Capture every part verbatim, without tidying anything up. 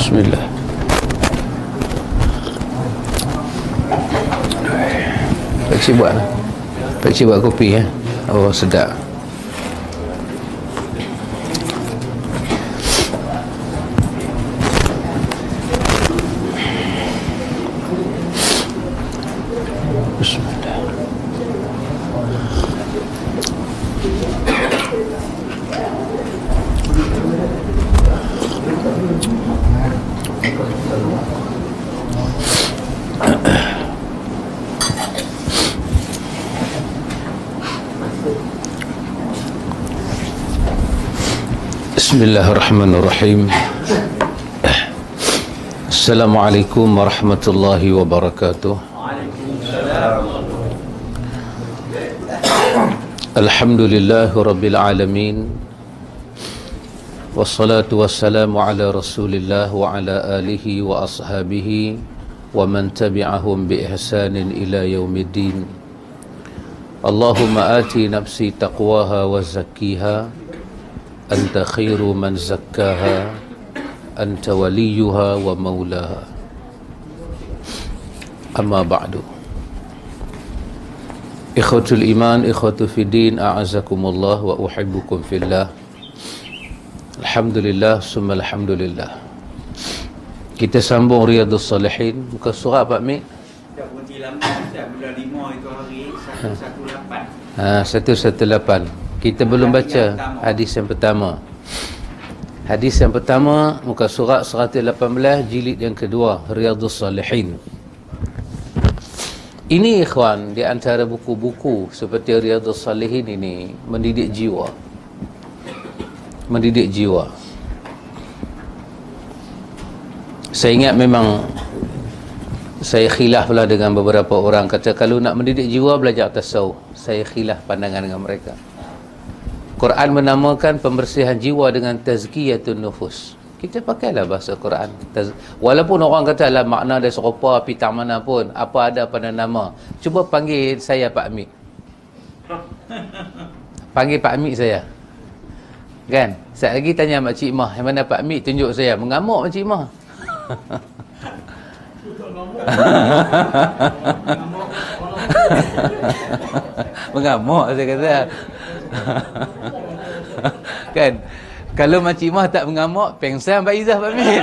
Bismillah. Pakcik buat lah. Pakcik buat kopi ya. Oh sedap. Bismillah. Bismillahirrahmanirrahim. Assalamualaikum warahmatullahi wabarakatuh. Alhamdulillahi rabbil alamin. Wassalatu wassalamu ala rasulillah wa ala alihi wa ashabihi wa man tabi'ahum bi ihsanin ila yaumiddin. Allahumma ati nafsi taqwaha wa zakkiha Anta khairu man zakkaha Anta waliyuha wa maulaha. Amma ba'du. Ikhwatul iman, ikhwatu fiddin, a'azakumullah wa uhibbukum fillah. Alhamdulillah, summa alhamdulillah. Kita sambung Riyadhus Salihin. Muka surah Pak Mik? Dah berhenti lama, dah bulan lima itu hari seratus lapan belas. Ha, seratus lapan belas. Kita belum baca hadis yang pertama. Hadis yang pertama muka surat seratus lapan belas jilid yang kedua Riyadhus Salihin. Ini ikhwan di antara buku-buku seperti Riyadhus Salihin ini mendidik jiwa. Mendidik jiwa. Saya ingat memang saya khilaf pula dengan beberapa orang kata kalau nak mendidik jiwa belajar tasawuf. Saya khilaf pandangan dengan mereka. Quran menamakan pembersihan jiwa dengan tazkiyatun nufus. Kita pakailah bahasa Quran. Walaupun orang kata lah makna dia serupa api tak mana pun, apa ada pada nama. Cuba panggil saya Pak Amik. Panggil Pak Amik saya. Kan? Sekejap lagi tanya Makcik Mah, yang mana Pak Amik, tunjuk saya. Mengamuk Makcik Mah. Mengamuk saya kata. Kan kalau Makcik Mah tak mengamuk, pengsan Pak Izzah Pak Min.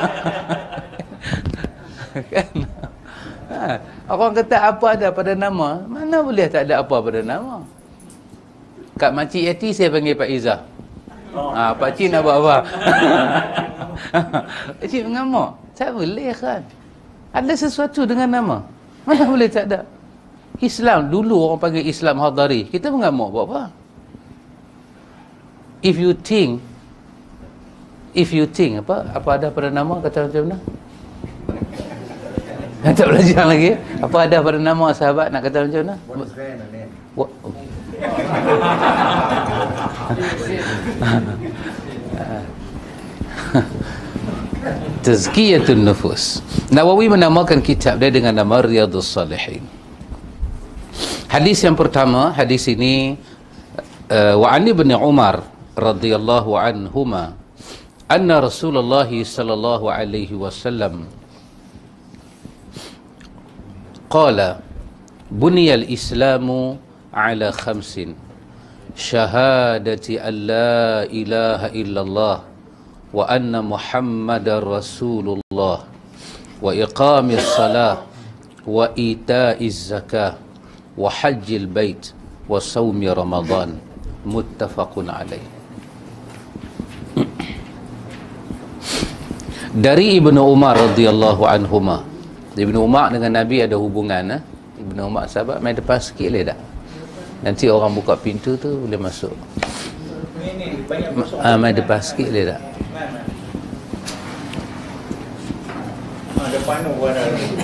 Kan ha, orang kata apa ada pada nama, mana boleh tak ada apa pada nama. Kat Makcik Yati saya panggil Pak Izzah. Ha, Pak Cik nak buat apa? Pak Cik mengamuk, tak boleh kan. Ada sesuatu dengan nama, mana boleh tak ada. Islam dulu orang panggil Islam Hadari, kita mengamuk buat apa? If you think If you think Apa apa ada pada nama, kata macam mana? Tak belajar lagi. Apa ada pada nama sahabat, nak kata macam mana? What? Tazkiyatun nufus. Nawawi menamakan kitab dia dengan nama Riyadhus Salihin. Hadis yang pertama, hadis ini uh, wa an ibn Umar radhiyallahu anhuma anna Rasulullah sallallahu alaihi wasallam qala buniyal islamu ala khamsin syahadati an la ilaha illallah wa anna muhammadar rasulullah wa iqamis salah wa ita'iz zakah wa hajjil bait wa sawmi ramadan muttafaqun alaih. Dari Ibnu Umar radhiyallahu anhuma. Ibnu Umar dengan Nabi ada hubungan eh? Ibnu Umar sahabat, main depan sikit boleh tak? Nanti orang buka pintu tu boleh masuk. Ah, main depan sikit boleh tak? Ah, depan tu ada.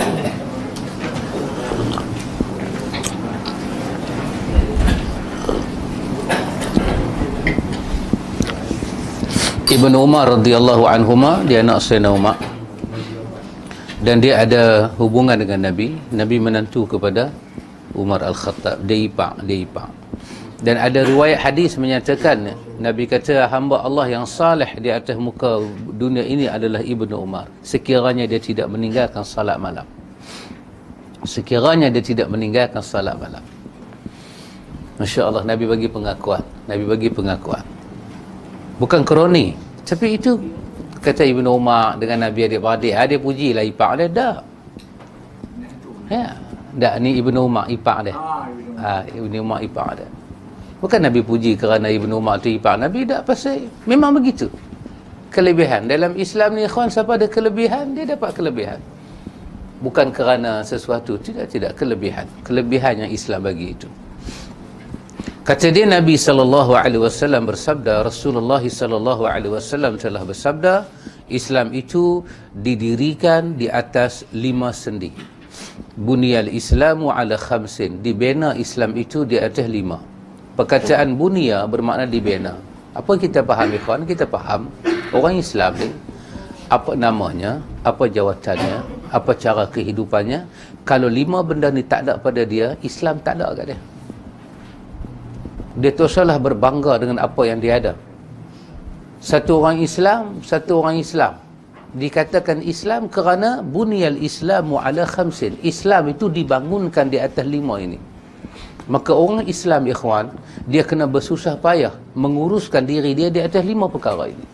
Ibnu Umar radhiyallahu anhuma, dia anak Sayyidina Umar, dan dia ada hubungan dengan Nabi. Nabi menantu kepada Umar Al-Khattab, dia ipar, dia ipar. Dan ada riwayat hadis menyatakan Nabi kata hamba Allah yang saleh di atas muka dunia ini adalah Ibnu Umar, sekiranya dia tidak meninggalkan salat malam. Sekiranya dia tidak meninggalkan salat malam. Masya Allah, Nabi bagi pengakuan. Nabi bagi pengakuan. Bukan kroni, tapi itu kata Ibnu Umar dengan Nabi adik-beradik. Dia pujilah ipar dia. Tak. Ya. Tak, ni Ibnu Umar ipar dia. Ha, Ibnu Umar ipar dia. Bukan Nabi puji kerana Ibnu Umar tu ipar Nabi. Tak, pasal memang begitu. Kelebihan. Dalam Islam ni, ikhwan, siapa ada kelebihan, dia dapat kelebihan. Bukan kerana sesuatu. Tidak, tidak. Kelebihan. Kelebihan yang Islam bagi itu. Kata dia, Nabi sallallahu alaihi wasallam bersabda, Rasulullah sallallahu alaihi wasallam telah bersabda, Islam itu didirikan di atas lima sendi. Buniyal Islamu ala khamsin. Dibina Islam itu di atas lima. Perkataan bunia bermakna dibina. Apa kita faham, ikhwan? Kita faham orang Islam ni, apa namanya, apa jawatannya, apa cara kehidupannya. Kalau lima benda ni tak ada pada dia, Islam tak ada kat dia. Dia teruslah berbangga dengan apa yang dia ada. Satu orang Islam, satu orang Islam. Dikatakan Islam kerana buniyal Islamu ala khamsin. Islam itu dibangunkan di atas lima ini. Maka orang Islam, ikhwan, dia kena bersusah payah menguruskan diri dia di atas lima perkara ini.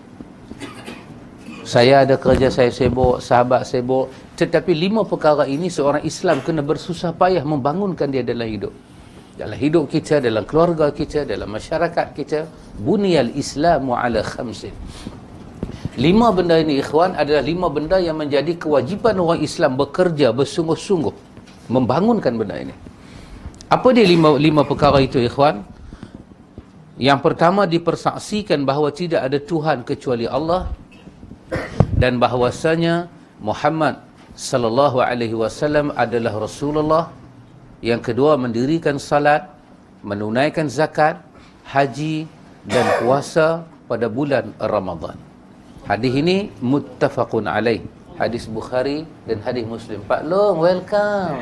Saya ada kerja, saya sibuk, sahabat sibuk, tetapi lima perkara ini seorang Islam kena bersusah payah membangunkan dia dalam hidup. Dalam hidup kita, dalam keluarga kita, dalam masyarakat kita. Buniyal Islamu ala khamsin. Lima benda ini, ikhwan, adalah lima benda yang menjadi kewajipan orang Islam bekerja bersungguh-sungguh membangunkan benda ini. Apa dia lima, lima perkara itu, ikhwan? Yang pertama, dipersaksikan bahawa tidak ada Tuhan kecuali Allah, dan bahawasanya Muhammad sallallahu alaihi wasallam adalah Rasulullah. Yang kedua, mendirikan salat, menunaikan zakat, haji dan puasa pada bulan Ramadan. Hadis ini muttafaqun alaih. Hadis Bukhari dan hadis Muslim. Pak Long, welcome.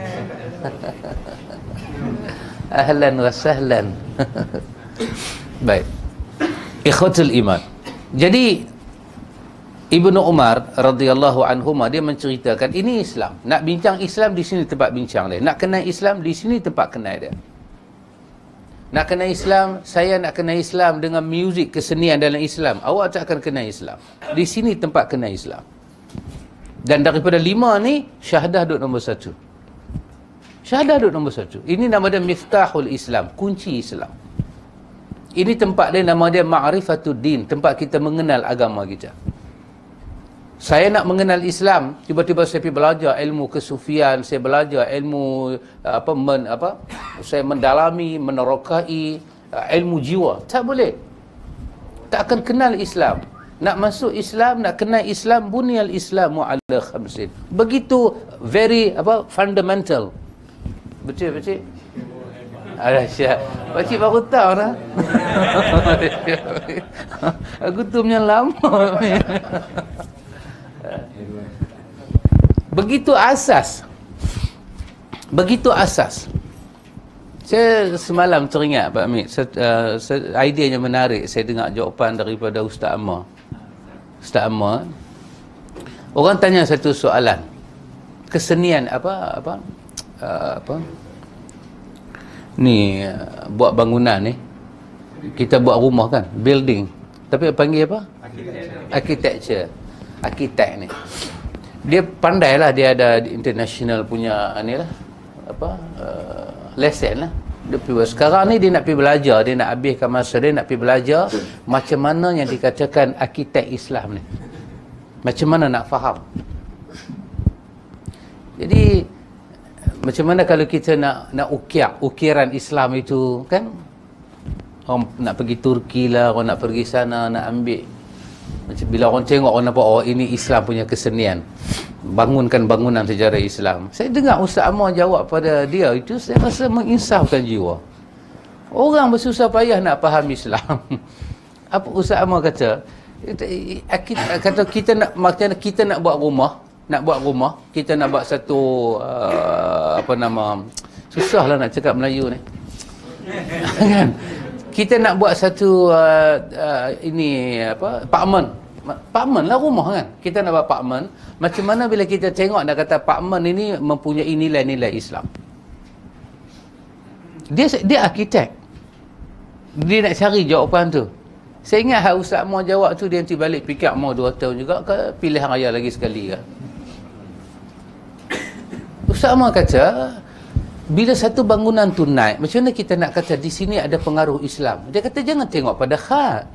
Ahlan wa sahlan. Baik. Ikhwatul iman. Jadi Ibnu Umar radhiyallahu anhuma dia menceritakan ini Islam. Nak bincang Islam, di sini tempat bincang dia. Nak kenal Islam, di sini tempat kenal dia. Nak kenal Islam, saya nak kenal Islam dengan muzik kesenian dalam Islam. Awak tak akan kenal Islam. Di sini tempat kenal Islam. Dan daripada lima ni, syahadah duduk nombor satu. Syahadah duduk nombor satu. Ini nama dia Miftahul Islam, kunci Islam. Ini tempat dia, nama dia Ma'rifatuddin, tempat kita mengenal agama kita. Saya nak mengenal Islam, tiba-tiba saya pergi belajar ilmu kesufian, saya belajar ilmu apa men, apa saya mendalami, menerokai ilmu jiwa. Tak boleh. Tak akan kenal Islam. Nak masuk Islam, nak kenal Islam, bunyal Islamu ala khamsin. Begitu very apa fundamental. Betul betul. Ada Syah. Pakcik baru tahu dah. Aku tu punya lama. Begitu asas. Begitu asas. Saya semalam teringat Pak Amir, uh, idea yang menarik. Saya dengar jawapan daripada Ustaz Ammar. Ustaz Ammar, orang tanya satu soalan. Kesenian apa apa uh, apa? Ni uh, buat bangunan ni. Kita buat rumah kan, building. Tapi panggil apa? Architecture. Arkitek ni. Dia pandai lah, dia ada international punya ni lah, apa uh, lesen lah. Dia pergi, sekarang ni dia nak pergi belajar, dia nak habiskan masa dia nak pergi belajar macam mana yang dikatakan arkitek Islam ni, macam mana nak faham. Jadi macam mana kalau kita nak nak ukir ukiran Islam itu kan, orang nak pergi Turki lah, orang nak pergi sana nak ambil. Macam bila orang tengok, orang nampak, oh ini Islam punya kesenian, bangunkan bangunan sejarah Islam. Saya dengar Ustaz Ammar jawab pada dia itu, saya rasa menginsafkan jiwa. Orang bersusah payah nak faham Islam. Apa Ustaz Ammar kata? Kata kita nak, macam kita nak buat rumah, nak buat rumah, kita nak buat satu uh, apa nama, susahlah nak cakap Melayu ni. Kan? Kita nak buat satu uh, uh, ini apa? Apartment. Apartment lah rumah kan. Kita nak buat apartment. Macam mana bila kita tengok nak kata apartment ini mempunyai nilai-nilai Islam. Dia dia arkitek. Dia nak cari jawapan tu. Saya ingat Hak Ustaz mau jawab tu, dia nanti balik pick up mau dua tahun juga ke pilihan raya lagi sekali ke. Ustaz mau kata bila satu bangunan tu naik, macam mana kita nak kata di sini ada pengaruh Islam? Dia kata jangan tengok pada khat.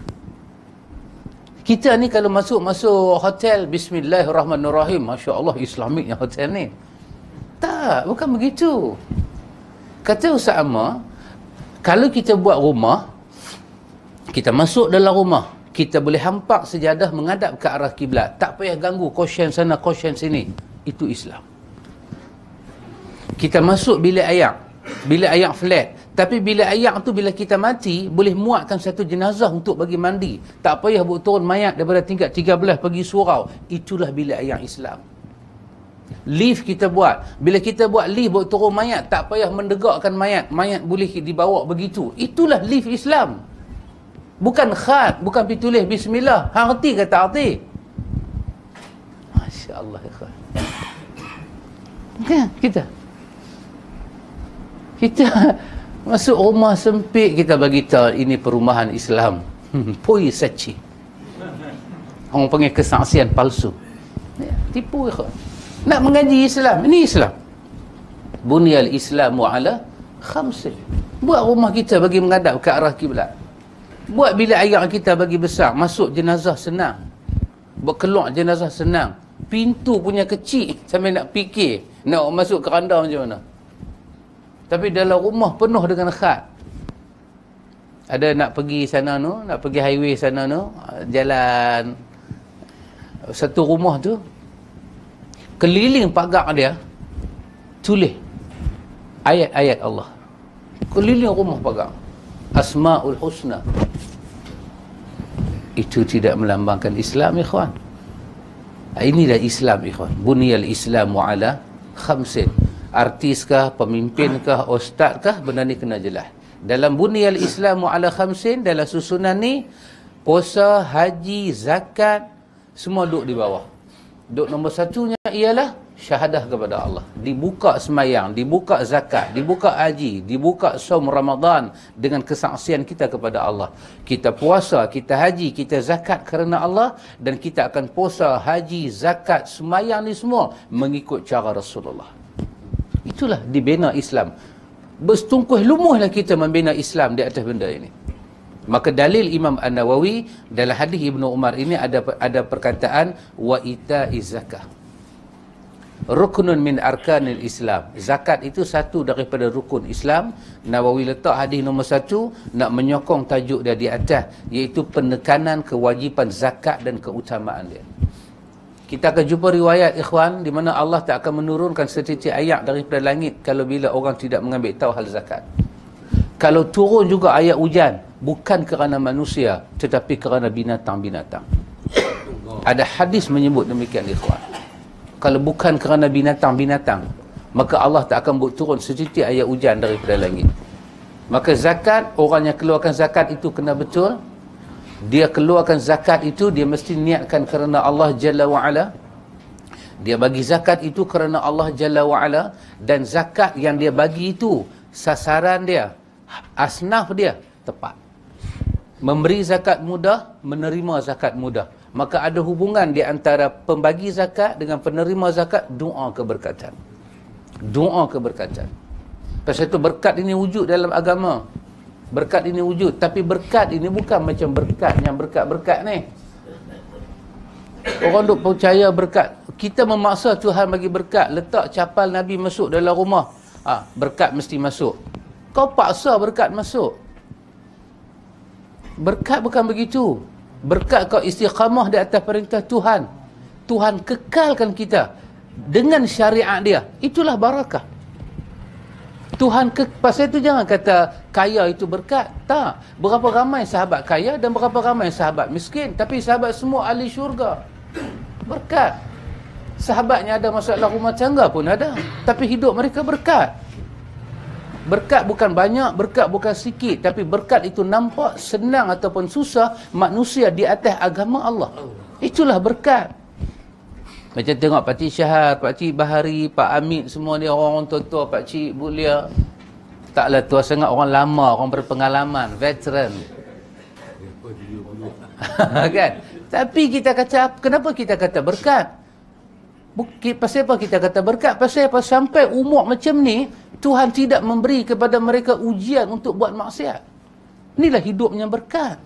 Kita ni kalau masuk-masuk hotel, bismillahirrahmanirrahim, Masya Allah Islamiknya hotel ni. Tak, bukan begitu. Kata Ustaz Ammar, kalau kita buat rumah, kita masuk dalam rumah, kita boleh hampak sejadah menghadap ke arah kiblat. Tak payah ganggu kosyen sana, kosyen sini. Itu Islam. Kita masuk bilik ayak, bilik ayak flat. Tapi bilik ayak tu bila kita mati, boleh muatkan satu jenazah untuk bagi mandi. Tak payah buat turun mayat daripada tingkat tiga belas pergi surau. Itulah bilik ayak Islam. Lift kita buat. Bila kita buat lift buat turun mayat, tak payah mendegakkan mayat. Mayat boleh dibawa begitu. Itulah lift Islam. Bukan khat, bukan pitulis bismillah. Hang erti ke tak erti? Masya Allah, ikhwan. Kan kita kita masuk rumah sempit, kita bagi tahu ini perumahan Islam. Hmm, poi saci. Orang panggil kesaksian palsu. Ya, tipu ikhwan. Nak mengaji Islam, ini Islam. Bunyal Islamu ala khamsin. Buat rumah kita bagi menghadap ke arah kiblat. Buat bilik ayak kita bagi besar, masuk jenazah senang. Buat keluar jenazah senang. Pintu punya kecil sampai nak fikir nak masuk keranda macam mana. Tapi dalam rumah penuh dengan khat. Ada nak pergi sana tu, nak pergi highway sana tu, jalan satu rumah tu, keliling pagar dia tulis ayat-ayat Allah. Keliling rumah pagar. Asmaul Husna. Itu tidak melambangkan Islam, ikhwan. Inilah Islam, ikhwan. Bunyal Islamu ala khamsin. Artiskah, pemimpinkah, ustazkah, benda ni kena jelas. Dalam bunyal Islamu ala khamsin, dalam susunan ni, puasa, haji, zakat, semua duduk di bawah. Duduk nombor satunya ialah syahadah kepada Allah. Dibuka semayang, dibuka zakat, dibuka haji, dibuka saum Ramadan dengan kesaksian kita kepada Allah. Kita puasa, kita haji, kita zakat kerana Allah, dan kita akan puasa, haji, zakat, semayang ni semua mengikut cara Rasulullah. Itulah dibina Islam. Bersetungkuh lumuhlah kita membina Islam di atas benda ini. Maka dalil Imam An-Nawawi dalam hadis Ibnu Umar ini ada ada perkataan wa ita'iz zakah. Ruknun min arkanil Islam. Zakat itu satu daripada rukun Islam. Nawawi letak hadis nombor satu nak menyokong tajuk dia di atas, iaitu penekanan kewajipan zakat dan keutamaan dia. Kita akan jumpa riwayat, ikhwan, di mana Allah tak akan menurunkan setitik ayat daripada langit kalau bila orang tidak mengambil tahu hal zakat. Kalau turun juga ayat hujan, bukan kerana manusia, tetapi kerana binatang-binatang. Ada hadis menyebut demikian, ikhwan. Kalau bukan kerana binatang-binatang, maka Allah tak akan buat turun setitik ayat hujan daripada langit. Maka zakat, orang yang keluarkan zakat itu kena betul. Dia keluarkan zakat itu, dia mesti niatkan kerana Allah Jalla wa'ala. Dia bagi zakat itu kerana Allah Jalla wa'ala. Dan zakat yang dia bagi itu, sasaran dia, asnaf dia, tepat. Memberi zakat mudah, menerima zakat mudah. Maka ada hubungan di antara pembagi zakat dengan penerima zakat, doa keberkatan. Doa keberkatan. Pasal itu berkat ini wujud dalam agama. Berkat ini wujud. Tapi berkat ini bukan macam berkat yang berkat-berkat ni. Orang duk percaya berkat. Kita memaksa Tuhan bagi berkat. Letak capal Nabi masuk dalam rumah. Ha, berkat mesti masuk. Kau paksa berkat masuk. Berkat bukan begitu. Berkat kau istiqamah di atas perintah Tuhan. Tuhan kekalkan kita dengan syariat dia. Itulah barakah. Tuhan ke, pasal itu jangan kata kaya itu berkat. Tak. Berapa ramai sahabat kaya dan berapa ramai sahabat miskin. Tapi sahabat semua ahli syurga. Berkat. Sahabatnya ada masalah rumah tangga pun ada. Tapi hidup mereka berkat. Berkat bukan banyak, berkat bukan sikit, tapi berkat itu nampak senang ataupun susah manusia di atas agama Allah. Itulah berkat. Macam tengok Pak Cik Syahar, Pak Cik Bahari, Pak Amit, semua dia orang tua-tua, Pak Cik Bulia. Taklah tua sangat, orang lama, orang berpengalaman, veteran. Kan? Tapi kita kata, kenapa kita kata berkat? Bukit, pasal apa kita kata berkat? Pasal apa? Sampai umur macam ni, Tuhan tidak memberi kepada mereka ujian untuk buat maksiat. Inilah hidupnya berkat.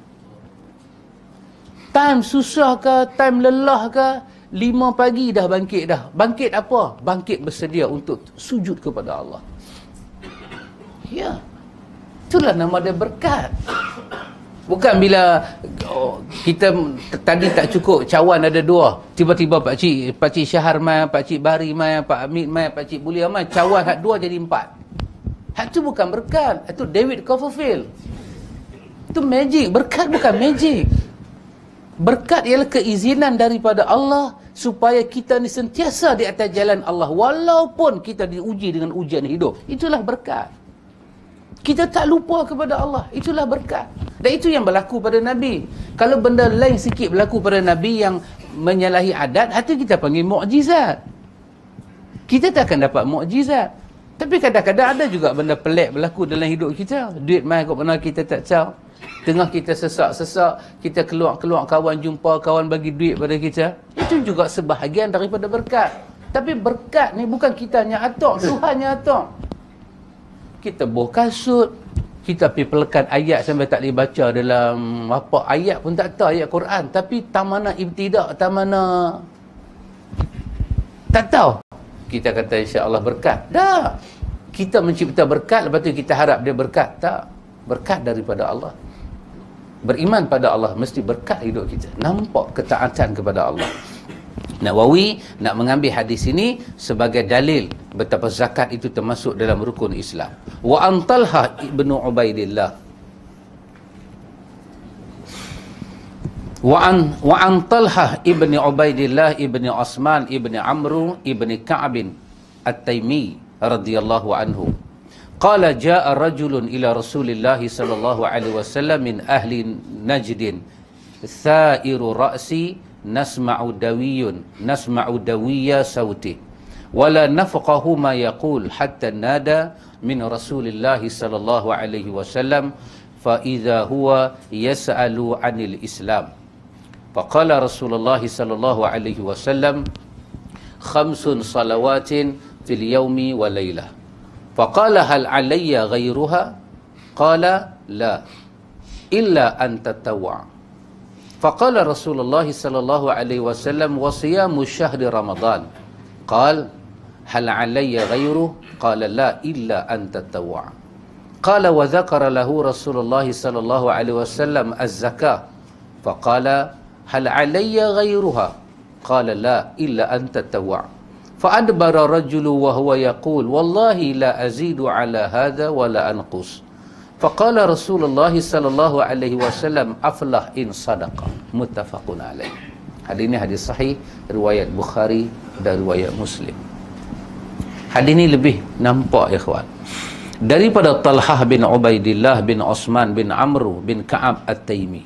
Time susah ke, time lelah ke, lima pagi dah bangkit dah. Bangkit apa? Bangkit bersedia untuk sujud kepada Allah. Ya. Itulah nama dia berkat. Bukan bila oh, kita tadi tak cukup, cawan ada dua, tiba-tiba Pak Cik Pak Cik Syahar mai, Pak Cik Bahari mai, Pak Amit mai, Pak Cik Bulia mai, cawan hak dua jadi empat. Hak tu bukan berkat, itu David Copperfield. Itu magic. Berkat bukan magic. Berkat ialah keizinan daripada Allah supaya kita ni sentiasa di atas jalan Allah walaupun kita diuji dengan ujian hidup. Itulah berkat. Kita tak lupa kepada Allah. Itulah berkat. Dan itu yang berlaku pada Nabi. Kalau benda lain sikit berlaku pada Nabi yang menyalahi adat, itu kita panggil mukjizat. Kita tak akan dapat mukjizat. Tapi kadang-kadang ada juga benda pelik berlaku dalam hidup kita. Duit mai kat mana kita tak tahu. Tengah kita sesak-sesak, kita keluar-keluar, kawan jumpa, kawan bagi duit pada kita. Itu juga sebahagian daripada berkat. Tapi berkat ni bukan kita yang atok, Tuhan yang atok. Kita buh kasut, kita pergi pelekan ayat sampai tak boleh baca dalam apa ayat pun tak tahu, ayat Quran, tapi tak mana ibtidak, tak mana tak tahu. Kita kata insya-Allah berkat. Dah. Kita mencipta berkat, lepas tu kita harap dia berkat. Tak. Berkat daripada Allah. Beriman pada Allah mesti berkat hidup kita. Nampak ketaatan kepada Allah. Nawawi nak mengambil hadis ini sebagai dalil betapa zakat itu termasuk dalam rukun Islam. Wa an Talha ibnu Ubaidillah. Wa an wa an Talha ibni Ubaidillah ibni Osman ibni Amru ibni Ka'b at-Taimi radhiyallahu anhu. Qala jaa rajulun ila Rasulillah sallallahu alaihi wasallam min ahli Najdin. Thairu ra'si nasma'u dawiyun nasma'u dawiya sauti wala nafqahu ma yaqul hatta nada min Rasulillah sallallahu alaihi wasallam fa idza huwa yas'alu 'anil Islam faqala Rasulullah sallallahu alaihi wasallam khamsun salawatin fil yawmi wa laylah faqala hal 'alayya ghayruha qala la illa an tatawwa. فقال رسول الله صلى الله عليه وسلم وصيام شهر رمضان قال هل علي غيره قال لا إلا أن تتطوع قال وذكر له رسول الله صلى الله عليه وسلم الزكاة فقال هل علي غيرها قال لا إلا أن تتطوع فأدبر الرجل وهو يقول والله لا أزيد على هذا ولا أنقص فقال رسول الله صلى الله عليه وسلم أفلح إن صدق متفق عليه. Hadis ini hadis sahih riwayat Bukhari dan riwayat Muslim. Hadis ini lebih nampak ikhwan daripada Talhah bin Ubaidillah bin Osman bin Amru bin Ka'ab at-Taimi.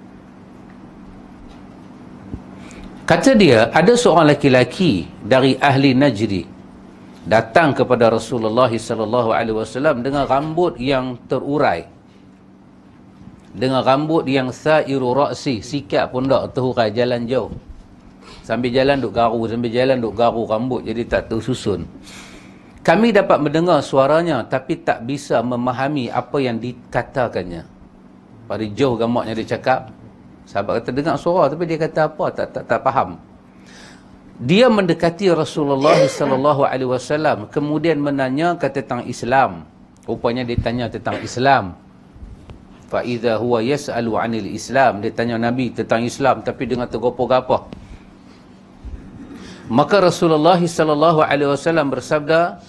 Kata dia, ada seorang laki-laki dari ahli Najdi datang kepada Rasulullah sallallahu alaihi wasallam dengan rambut yang terurai, dengan rambut yang sairu ra'si, sikat pun tak terurai, jalan jauh, sambil jalan duk garu, sambil jalan duk garu rambut, jadi tak tersusun. Kami dapat mendengar suaranya tapi tak bisa memahami apa yang dikatakannya. Pada jauh gamaknya dia cakap, sahabat kata dengar suara tapi dia kata apa tak tak, tak faham. Dia mendekati Rasulullah sallallahu alaihi wasallam kemudian menanya tentang Islam. Rupanya dia tanya tentang Islam. Fa idza huwa yas'alu 'anil Islam, dia tanya Nabi tentang Islam tapi dengan tergopoh-gapoh. Maka Rasulullah sallallahu alaihi wasallam bersabda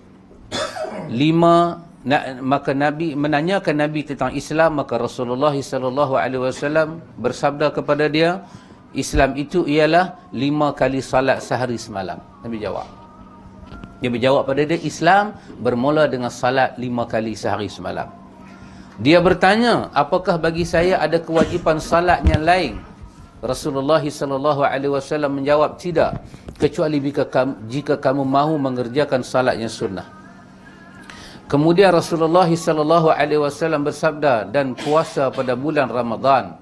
lima na, maka Nabi menanyakan Nabi tentang Islam, maka Rasulullah sallallahu alaihi wasallam bersabda kepada dia, Islam itu ialah lima kali salat sehari semalam. Nabi jawab. Dia berjawab pada dia, Islam bermula dengan salat lima kali sehari semalam. Dia bertanya, apakah bagi saya ada kewajipan salat yang lain? Rasulullah sallallahu alaihi wasallam menjawab, tidak, kecuali jika kamu, jika kamu mahu mengerjakan salat yang sunnah. Kemudian Rasulullah sallallahu alaihi wasallam bersabda, dan puasa pada bulan Ramadan.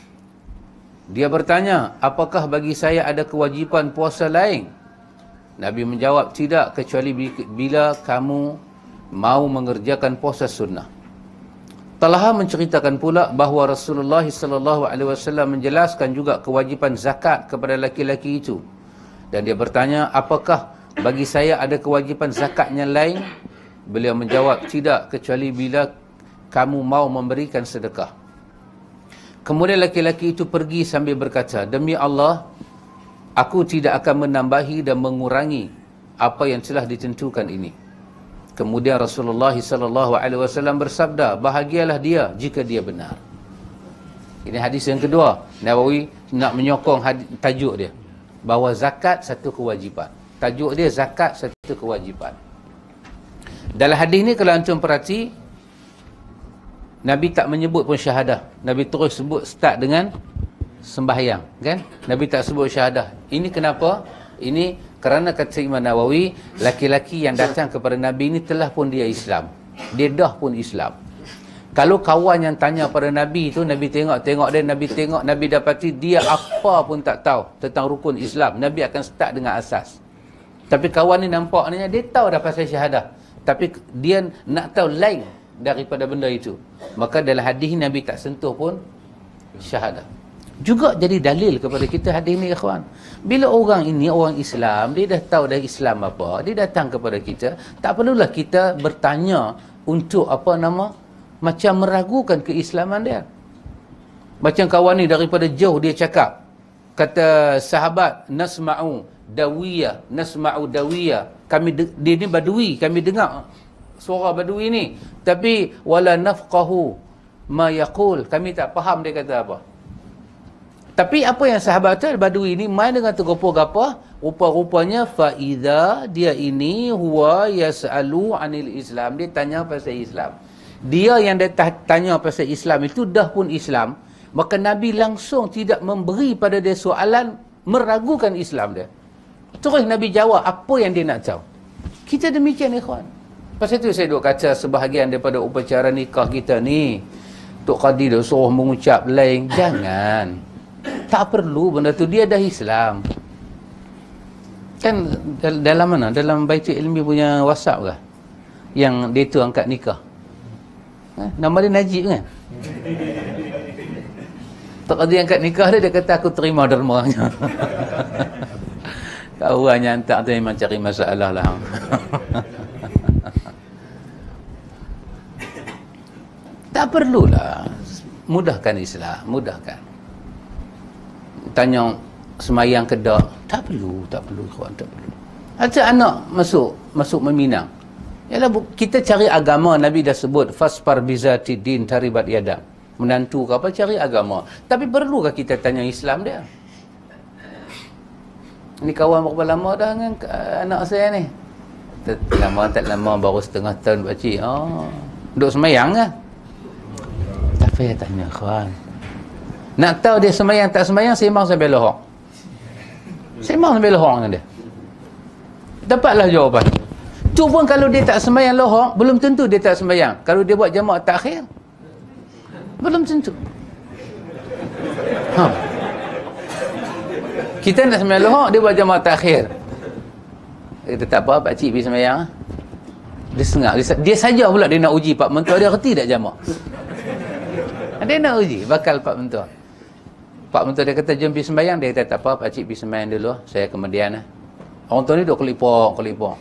Dia bertanya, apakah bagi saya ada kewajipan puasa lain? Nabi menjawab, tidak, kecuali bila kamu mau mengerjakan puasa sunnah. Talha menceritakan pula bahawa Rasulullah sallallahu alaihi wasallam menjelaskan juga kewajipan zakat kepada laki-laki itu. Dan dia bertanya, apakah bagi saya ada kewajipan zakat yang lain? Beliau menjawab, tidak, kecuali bila kamu mau memberikan sedekah. Kemudian laki-laki itu pergi sambil berkata, demi Allah, aku tidak akan menambahi dan mengurangi apa yang telah ditentukan ini. Kemudian Rasulullah sallallahu alaihi wasallam bersabda, bahagialah dia jika dia benar. Ini hadis yang kedua. Nawawi nak menyokong hadis, tajuk dia, bahawa zakat satu kewajipan. Tajuk dia zakat satu kewajipan. Dalam hadis ni kalau antum perhati, Nabi tak menyebut pun syahadah. Nabi terus sebut start dengan sembahyang, kan? Nabi tak sebut syahadah. Ini kenapa? Ini kerana kata Imam Nawawi, laki-laki yang datang kepada Nabi ini telah pun dia Islam. Dia dah pun Islam. Kalau kawan yang tanya pada Nabi tu, Nabi tengok-tengok dia, Nabi tengok, Nabi dapati dia apa pun tak tahu tentang rukun Islam, Nabi akan start dengan asas. Tapi kawan ni nampaknya dia tahu dah pasal syahadah, tapi dia nak tahu lain daripada benda itu. Maka dalam hadis Nabi tak sentuh pun syahadah. Juga jadi dalil kepada kita hadis ni, ikhwan. Bila orang ini, orang Islam, dia dah tahu dah Islam apa, dia datang kepada kita, tak perlulah kita bertanya untuk apa nama, macam meragukan keislaman dia. Macam kawan ni daripada jauh dia cakap, kata sahabat, nasma'u dawiyah, nasma'u dawiyah, kami, dia ni badui, kami dengar suara badui ni, tapi wala nafqahu ma yaqul, kami tak faham dia kata apa. Tapi apa yang sahabat tu, badui ni main dengan tergopoh-gopoh, rupa-rupanya faidha, dia ini huwa yas'alu anil Islam, dia tanya pasal Islam. Dia yang dia tanya pasal Islam itu dah pun Islam, maka Nabi langsung tidak memberi pada dia soalan meragukan Islam dia. Terus Nabi jawab apa yang dia nak tahu. Kita demikian, ikhwan. Pasal itu saya duk kata sebahagian daripada upacara nikah kita ni, Tok Qadi dah suruh mengucap lain. Jangan. Tak perlu benda tu, dia dah Islam. Kan dalam mana? Dalam Baitul Ilmi punya WhatsApp ke? Yang dia tu angkat nikah. Ha? Nama dia Najib kan? Tok Qadi angkat nikah dia, dia kata aku terima dermanya. Kau orang yang hantar tu memang cari masalah lah. Tak perlulah. Mudahkan Islam, mudahkan. Tanya semayang ke tak? Tak perlu, tak perlu, kawan, tak perlu. Ada anak masuk, masuk meminang. Yalah, kita cari agama, Nabi dah sebut, fasfar bizati din taribat yadam. Menantu ke apa, cari agama. Tapi perlukah kita tanya Islam dia? Ini kawan berapa lama dah dengan anak saya ni? Tak lama, tak lama, baru setengah tahun pakcik. Oh, duduk semayang ke? Tak payah tanya, kawan. Nak tahu dia semayang tak semayang, sembang sampai lohong. Sembang sampai lohong dengan dia. Dapatlah jawapan. Tu pun kalau dia tak semayang lohong, belum tentu dia tak semayang. Kalau dia buat jamaah takhir, belum tentu. Ha. Kita nak semayang lohong, dia buat jamaah takhir. Dia kata, tak apa, pakcik pergi semayang. Dia sengak. Dia, dia saja pula dia nak uji Pak Mentua, dia reti tak jamaah. Dia nak uji, bakal Pak Mentua. Pak Mentua dia kata, jom pergi sembahyang. Dia kata, tak apa, pakcik pergi sembahyang dulu. Saya kemudian lah. Orang tua ni duk kelipok, kelipok.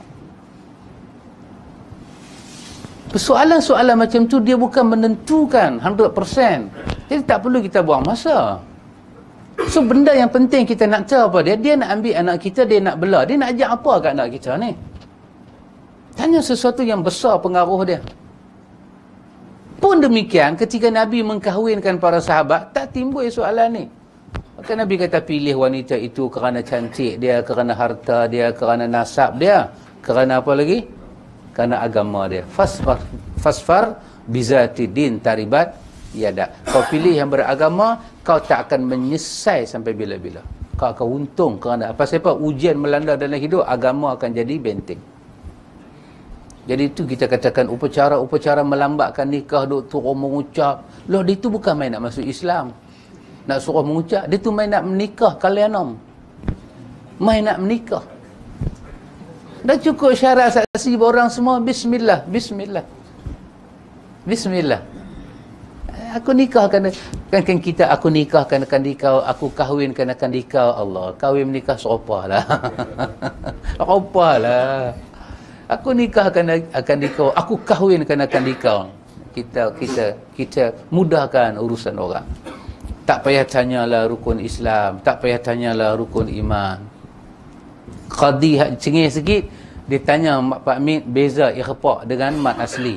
Persoalan-soalan macam tu, dia bukan menentukan seratus peratus. Jadi tak perlu kita buang masa. So, benda yang penting kita nak tahu apa dia. Dia nak ambil anak kita, dia nak bela. Dia nak ajak apa kat anak kita ni? Tanya sesuatu yang besar pengaruh dia. Pun demikian, ketika Nabi mengkahwinkan para sahabat, tak timbul soalan ni. Maka Nabi kata, pilih wanita itu kerana cantik dia, kerana harta dia, kerana nasab dia. Kerana apa lagi? Kerana agama dia. Fasfar fasfar bizati din taribat yadak. Kau pilih yang beragama, kau tak akan menyesal sampai bila-bila. Kau akan untung kerana apa sebab ujian melanda dalam hidup, agama akan jadi benteng. Jadi itu kita katakan upacara-upacara melambatkan nikah, duk suruh mengucap. Loh, dia itu bukan main nak masuk Islam. Nak suruh mengucap, dia tu main nak menikah kalian. Main nak menikah. Dah cukup syarat saksi orang semua bismillah, bismillah. Bismillah. Aku nikahkan kan, kan kita aku nikahkan akan dikau, aku kahwinkan akan dikau. Allah, kahwin menikah serupalah. Serupalah. Aku nikahkan akan dikau, aku kahwinkan akan dikau. Kita kita kita mudahkan urusan orang. Tak payah tanyalah rukun Islam, tak payah tanyalah rukun iman. Qadi hak cengih sikit, dia tanya Mak Pak Min beza ikhfa dengan mat asli.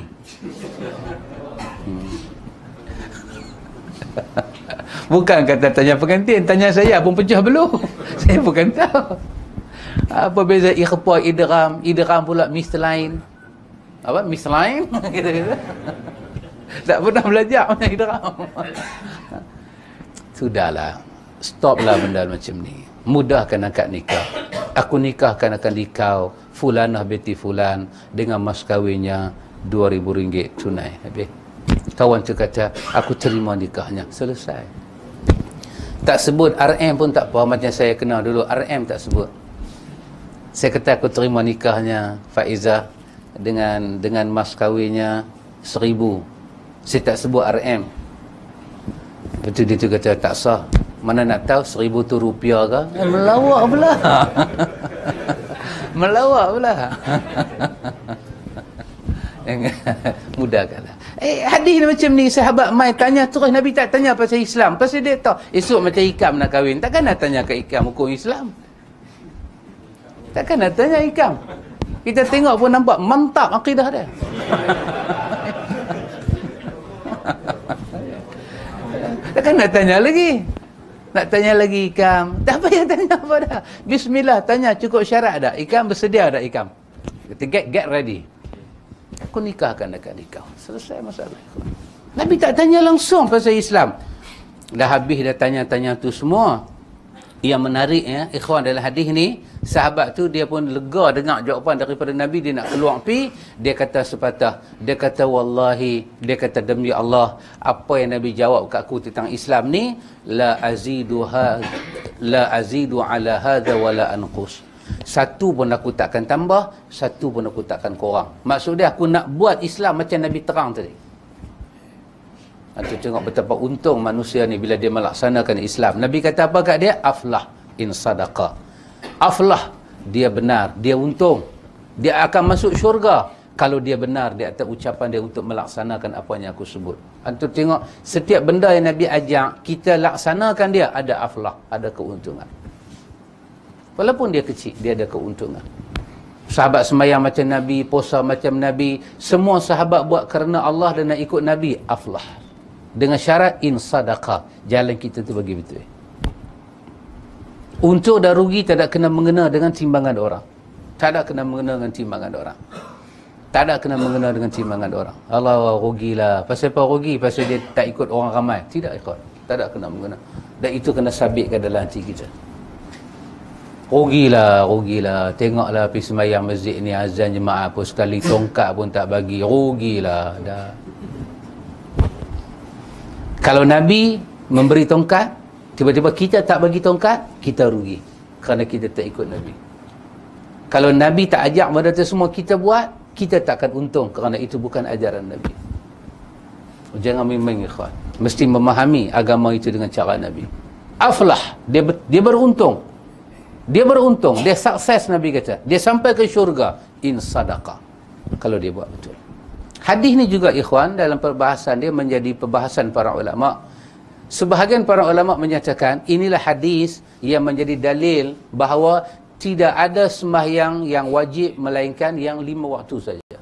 Hmm. Bukan kata tanya pengantin, tanya saya pun pecah belum. Saya bukan tahu. Apa beza ikhfa idgham, idgham pula mesti lain. Apa mesti lain? Kata-kata. Tak pernah belajar macam idgham. Sudahlah. Stoplah benda macam ni. Mudahkan akad nikah. Aku nikahkan akan dikau fulanah binti fulan dengan mas kahwinnya dua ribu ringgit tunai. Habis. Kawan tu kata, aku terima nikahnya. Selesai. Tak sebut R M pun tak apa. Macam saya kenal dulu, R M tak sebut. Saya kata aku terima nikahnya Faizah dengan dengan mas kahwinnya seribu. Saya tak sebut R M. Betul dia tu kata tak sah. Mana nak tahu seribu tu rupiah ke? Eh, melawak pula. Melawak pula. Mudahkanlah. Eh, hadis macam ni sahabat mai tanya terus, Nabi tak tanya pasal Islam. Pasal dia tahu esok macam Ikam nak kahwin, takkan nak tanya ke Ikam hukum Islam. Takkan nak tanya Ikam. Kita tengok pun nampak mantap akidah dia. Takkan nak tanya lagi. Nak tanya lagi Ikam. Tak payah tanya apa dah. Bismillah, tanya cukup syarat dah. Ikam bersedia dah Ikam. Kita get get ready. Aku nikahkan dekat nikah. Selesai masalah. Nabi tak tanya langsung pasal Islam. Dah habis dah tanya-tanya tu semua. Yang menariknya, ikhwan, dalam hadis ni, sahabat tu dia pun lega dengar jawapan daripada Nabi. Dia nak keluar pi, dia kata sepatah, dia kata wallahi, dia kata demi Allah, apa yang Nabi jawab kat aku tentang Islam ni, la aziduha la azidu ala hadha wala anqus. Satu pun aku takkan tambah, satu pun aku takkan kurang. Maksud dia aku nak buat Islam macam Nabi terang tadi. Nanti tengok betapa untung manusia ni bila dia melaksanakan Islam. Nabi kata apa kat dia? Aflah in sadaqa. Aflah, dia benar, dia untung. Dia akan masuk syurga kalau dia benar di atas ucapan dia untuk melaksanakan apa yang aku sebut. Antum tengok setiap benda yang Nabi ajak, kita laksanakan dia, ada aflah, ada keuntungan. Walaupun dia kecil, dia ada keuntungan. Sahabat semayang macam Nabi, puasa macam Nabi, semua sahabat buat kerana Allah dan nak ikut Nabi, aflah. Dengan syarat in sadaqah, jalan kita tu bagi betul. Untung dan rugi tak ada kena mengena dengan timbangan orang. Tak ada kena mengena dengan timbangan orang. Tak ada kena mengena dengan timbangan orang. Allah, rugilah. Pasal apa rugi? Pasal dia tak ikut orang ramai. Tidak ikut. Tak ada kena mengena. Dan itu kena sabitkan dalam hati kita. Rugilah, rugilah. Tengoklah pergi sembahyang masjid ni, azan jemaah pun sekali tongkat pun tak bagi. Rugilah. Dah. Kalau Nabi memberi tongkat, tiba-tiba kita tak bagi tongkat, kita rugi. Kerana kita tak ikut Nabi. Kalau Nabi tak ajak benda tu semua kita buat, kita takkan untung kerana itu bukan ajaran Nabi. Jangan main-main, ikhwan. Mesti memahami agama itu dengan cara Nabi. Aflah, dia dia beruntung. Dia beruntung, dia sukses, Nabi kata. Dia sampai ke syurga in sadaqah. Kalau dia buat betul. Hadis ni juga, ikhwan, dalam perbahasan dia menjadi perbahasan para ulama. Sebahagian para ulama menyatakan inilah hadis yang menjadi dalil bahawa tidak ada sembahyang yang wajib melainkan yang lima waktu saja.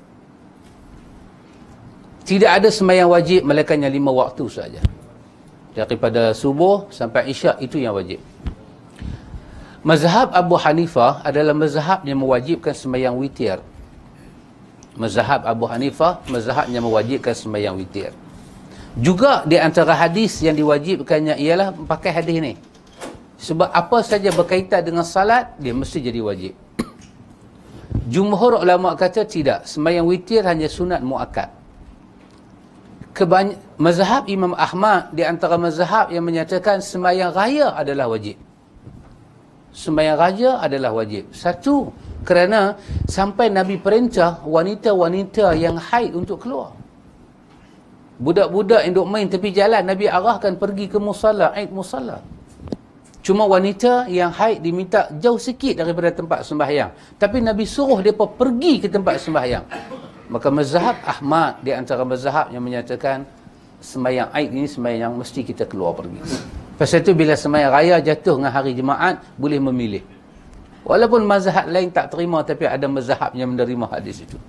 Tidak ada sembahyang wajib melainkan yang lima waktu saja. Daripada subuh sampai isyak itu yang wajib. Mazhab Abu Hanifah adalah mazhab yang mewajibkan sembahyang witir. Mazhab Abu Hanifah, mazhab yang mewajibkan sembahyang witir. Juga di antara hadis yang diwajibkannya ialah pakai hadis ni. Sebab apa saja berkaitan dengan salat, dia mesti jadi wajib. Jumhur ulama kata tidak, sembahyang witir hanya sunat muakkad. Kebany- mazhab Imam Ahmad di antara mazhab yang menyatakan sembahyang raya adalah wajib. Sembahyang raya adalah wajib. Satu, kerana sampai Nabi perintah wanita-wanita yang haid untuk keluar. Budak-budak yang duk main tepi jalan, Nabi arahkan pergi ke musalla, aid musalla. Cuma wanita yang haid diminta jauh sikit daripada tempat sembahyang. Tapi Nabi suruh mereka pergi ke tempat sembahyang. Maka mazhab Ahmad di antara mazhab yang menyatakan sembahyang aid ini sembahyang yang mesti kita keluar pergi. Pasal itu bila sembahyang raya jatuh dengan hari Jumaat, boleh memilih. Walaupun mazhab lain tak terima, tapi ada mazhab yang menerima hadis itu.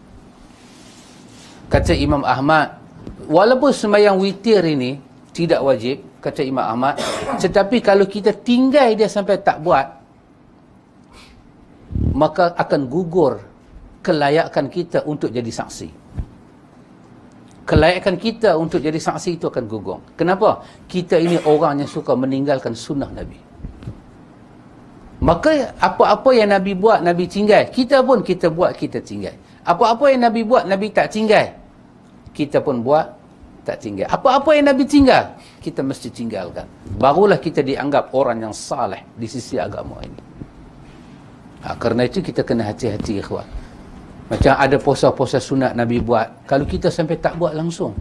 Kata Imam Ahmad, walaupun sembahyang witir ini tidak wajib, kata Imam Ahmad, tetapi kalau kita tinggal dia sampai tak buat, maka akan gugur kelayakan kita untuk jadi saksi. Kelayakan kita untuk jadi saksi itu akan gugur. Kenapa? Kita ini orang yang suka meninggalkan sunnah Nabi. Maka apa-apa yang Nabi buat, Nabi tinggal. Kita pun kita buat, kita tinggal. Apa-apa yang Nabi buat, Nabi tak tinggal. Kita pun buat, tak tinggal. Apa-apa yang Nabi tinggal, kita mesti tinggalkan. Barulah kita dianggap orang yang saleh di sisi agama ini. Ha, kerana itu kita kena hati-hati, ikhwan. Macam ada puasa-puasa sunat Nabi buat, kalau kita sampai tak buat langsung,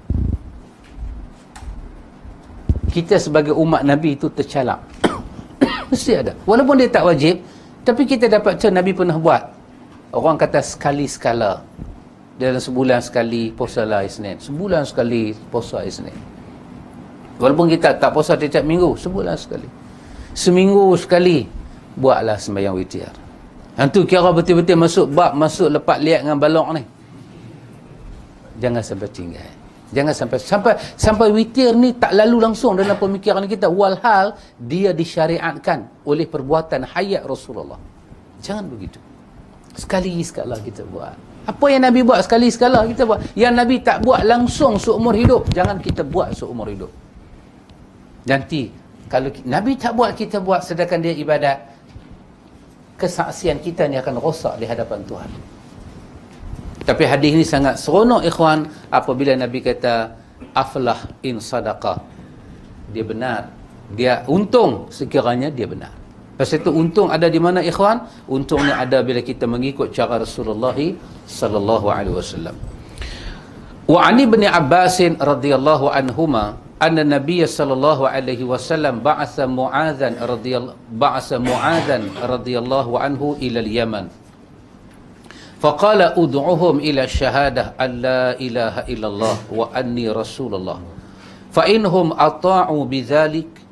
kita sebagai umat Nabi itu tercalak. Mesti ada. Walaupun dia tak wajib, tapi kita dapat tahu Nabi pernah buat. Orang kata sekali sekala. Dalam sebulan sekali puasa lah Isnin. Sebulan sekali puasa Isnin. Walaupun kita tak puasa tiap minggu, sebulan sekali. Seminggu sekali buatlah sembahyang witir. Hantu kira betul-betul masuk bab, masuk lepak liat dengan balok ni. Jangan sampai tinggal. Jangan sampai sampai sampai witir ni tak lalu langsung dalam pemikiran kita, walhal dia disyariatkan oleh perbuatan hayat Rasulullah. Jangan begitu. Sekali sekala kita buat. Apa yang Nabi buat sekali sekala kita buat. Yang Nabi tak buat langsung seumur hidup, jangan kita buat seumur hidup. Nanti kalau Nabi tak buat, kita buat, sedangkan dia ibadat, kesaksian kita ni akan rosak di hadapan Tuhan. Tapi hadis ni sangat seronok, ikhwan, apabila Nabi kata aflah in sadaqah. Dia benar. Dia untung sekiranya dia benar. Pasal itu untung ada di mana, ikhwan? Untungnya ada bila kita mengikut cara Rasulullah sallallahu alaihi wasallam. Wa ani ibn Abbas radhiyallahu anhuma anna Nabiy sallallahu alaihi wasallam ba'atha Mu'adzan radhiyallahu ba'atha Mu'adzan radhiyallahu anhu ila al-Yaman. Faqala ud'uhum ila syahadah an la ilaha illallah wa anni rasulullah. Fa inhum ata'u bidzalik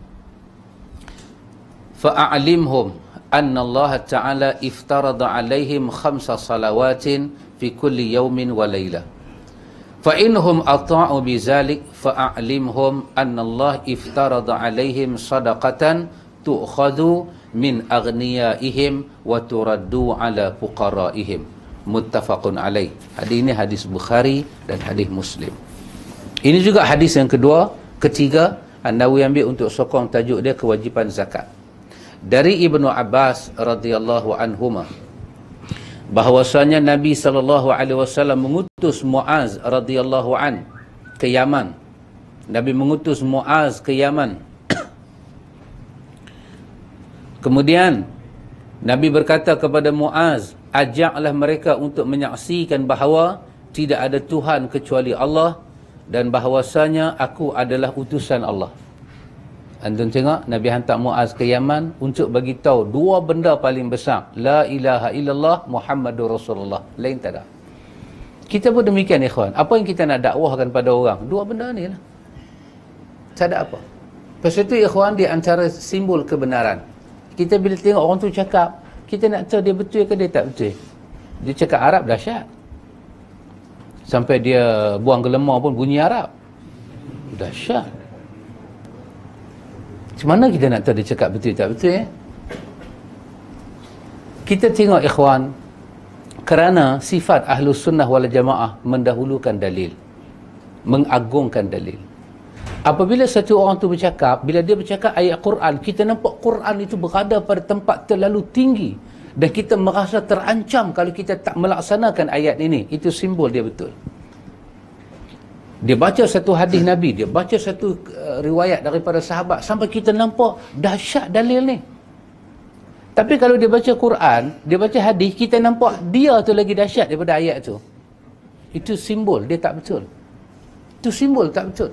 fa'alimhum anna Allah ta'ala iftarada alaihim khamsa salawatin fi kulli yawmin wa laylah. Fa inhum ata'u bizalik fa'alimhum anna Allah iftarada alaihim sadaqatan tu'khadhu min aghniyaihim wa turaddu ala fuqaraihim. Muttafaqun alaih. Hadis ini hadis Bukhari dan hadis Muslim. Ini juga hadis yang kedua, ketiga, An-Nawawi ambil untuk sokong tajuk dia kewajipan zakat. Dari Ibnu Abbas radhiyallahu anhuma, bahwasanya Nabi sallallahu alaihi wasallam mengutus Muaz radhiyallahu an ke Yaman. Nabi mengutus Muaz ke Yaman. Kemudian Nabi berkata kepada Muaz, ajaklah mereka untuk menyaksikan bahawa tidak ada Tuhan kecuali Allah dan bahwasanya aku adalah utusan Allah. Antum tengok, Nabi hantar Muaz ke Yaman untuk bagi tahu dua benda paling besar, la ilaha illallah Muhammadur Rasulullah. Lain tak ada. Kita pun demikian, ikhwan. Apa yang kita nak dakwahkan pada orang? Dua benda ni lah. Tak ada apa. Pasal itu, ikhwan, di antara simbol kebenaran. Kita bila tengok orang tu cakap, kita nak tahu dia betul ke dia tak betul. Dia cakap Arab dahsyat. Sampai dia buang gelemar pun bunyi Arab. Dahsyat. Macam mana kita nak tahu dia cakap betul tak betul, eh? Kita tengok ikhwan, kerana sifat Ahlus Sunnah wal Jamaah mendahulukan dalil, mengagungkan dalil. Apabila satu orang tu bercakap, bila dia bercakap ayat Quran, kita nampak Quran itu berada pada tempat terlalu tinggi dan kita merasa terancam kalau kita tak melaksanakan ayat ini. Itu simbol dia betul. Dia baca satu hadis Nabi, dia baca satu uh, riwayat daripada sahabat, sampai kita nampak dahsyat dalil ni. Tapi kalau dia baca Quran, dia baca hadis, kita nampak dia tu lagi dahsyat daripada ayat tu. Itu simbol dia tak betul. Itu simbol tak betul.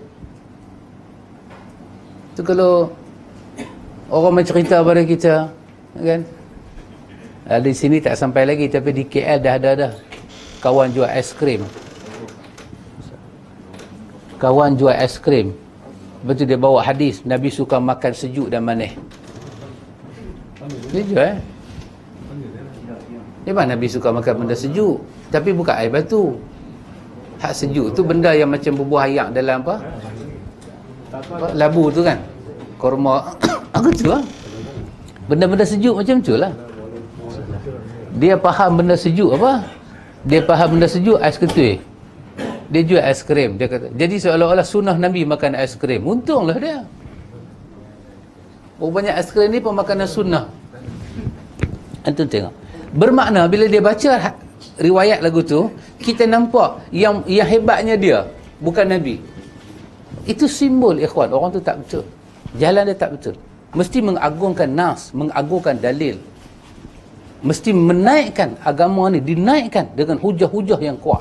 Tu kalau orang mencerita pada kita, kan? Ah, di sini tak sampai lagi, tapi di K L dah ada dah kawan jual aiskrim. Kawan jual aiskrim. Lepas tu dia bawa hadis, Nabi suka makan sejuk dan manis. Dia jual, eh? Memang Nabi suka makan benda sejuk, tapi bukan air batu. Hak sejuk tu benda yang macam berbuah ayak dalam apa? Labu tu kan, korma. Aku tu lah, benda-benda sejuk macam tu lah. Dia faham benda sejuk apa? Dia faham benda sejuk ais ketui. Dia jual aiskrim. Dia kata, jadi seolah-olah sunnah Nabi makan aiskrim. Untunglah dia. Oh, banyak aiskrim ni pemakanan sunnah. Antum tengok, bermakna bila dia baca riwayat lagu tu, kita nampak yang yang hebatnya dia, bukan Nabi. Itu simbol ikhwan, orang tu tak betul, jalan dia tak betul. Mesti mengagungkan nas, mengagungkan dalil, mesti menaikkan agama ni, dinaikkan dengan hujah-hujah yang kuat.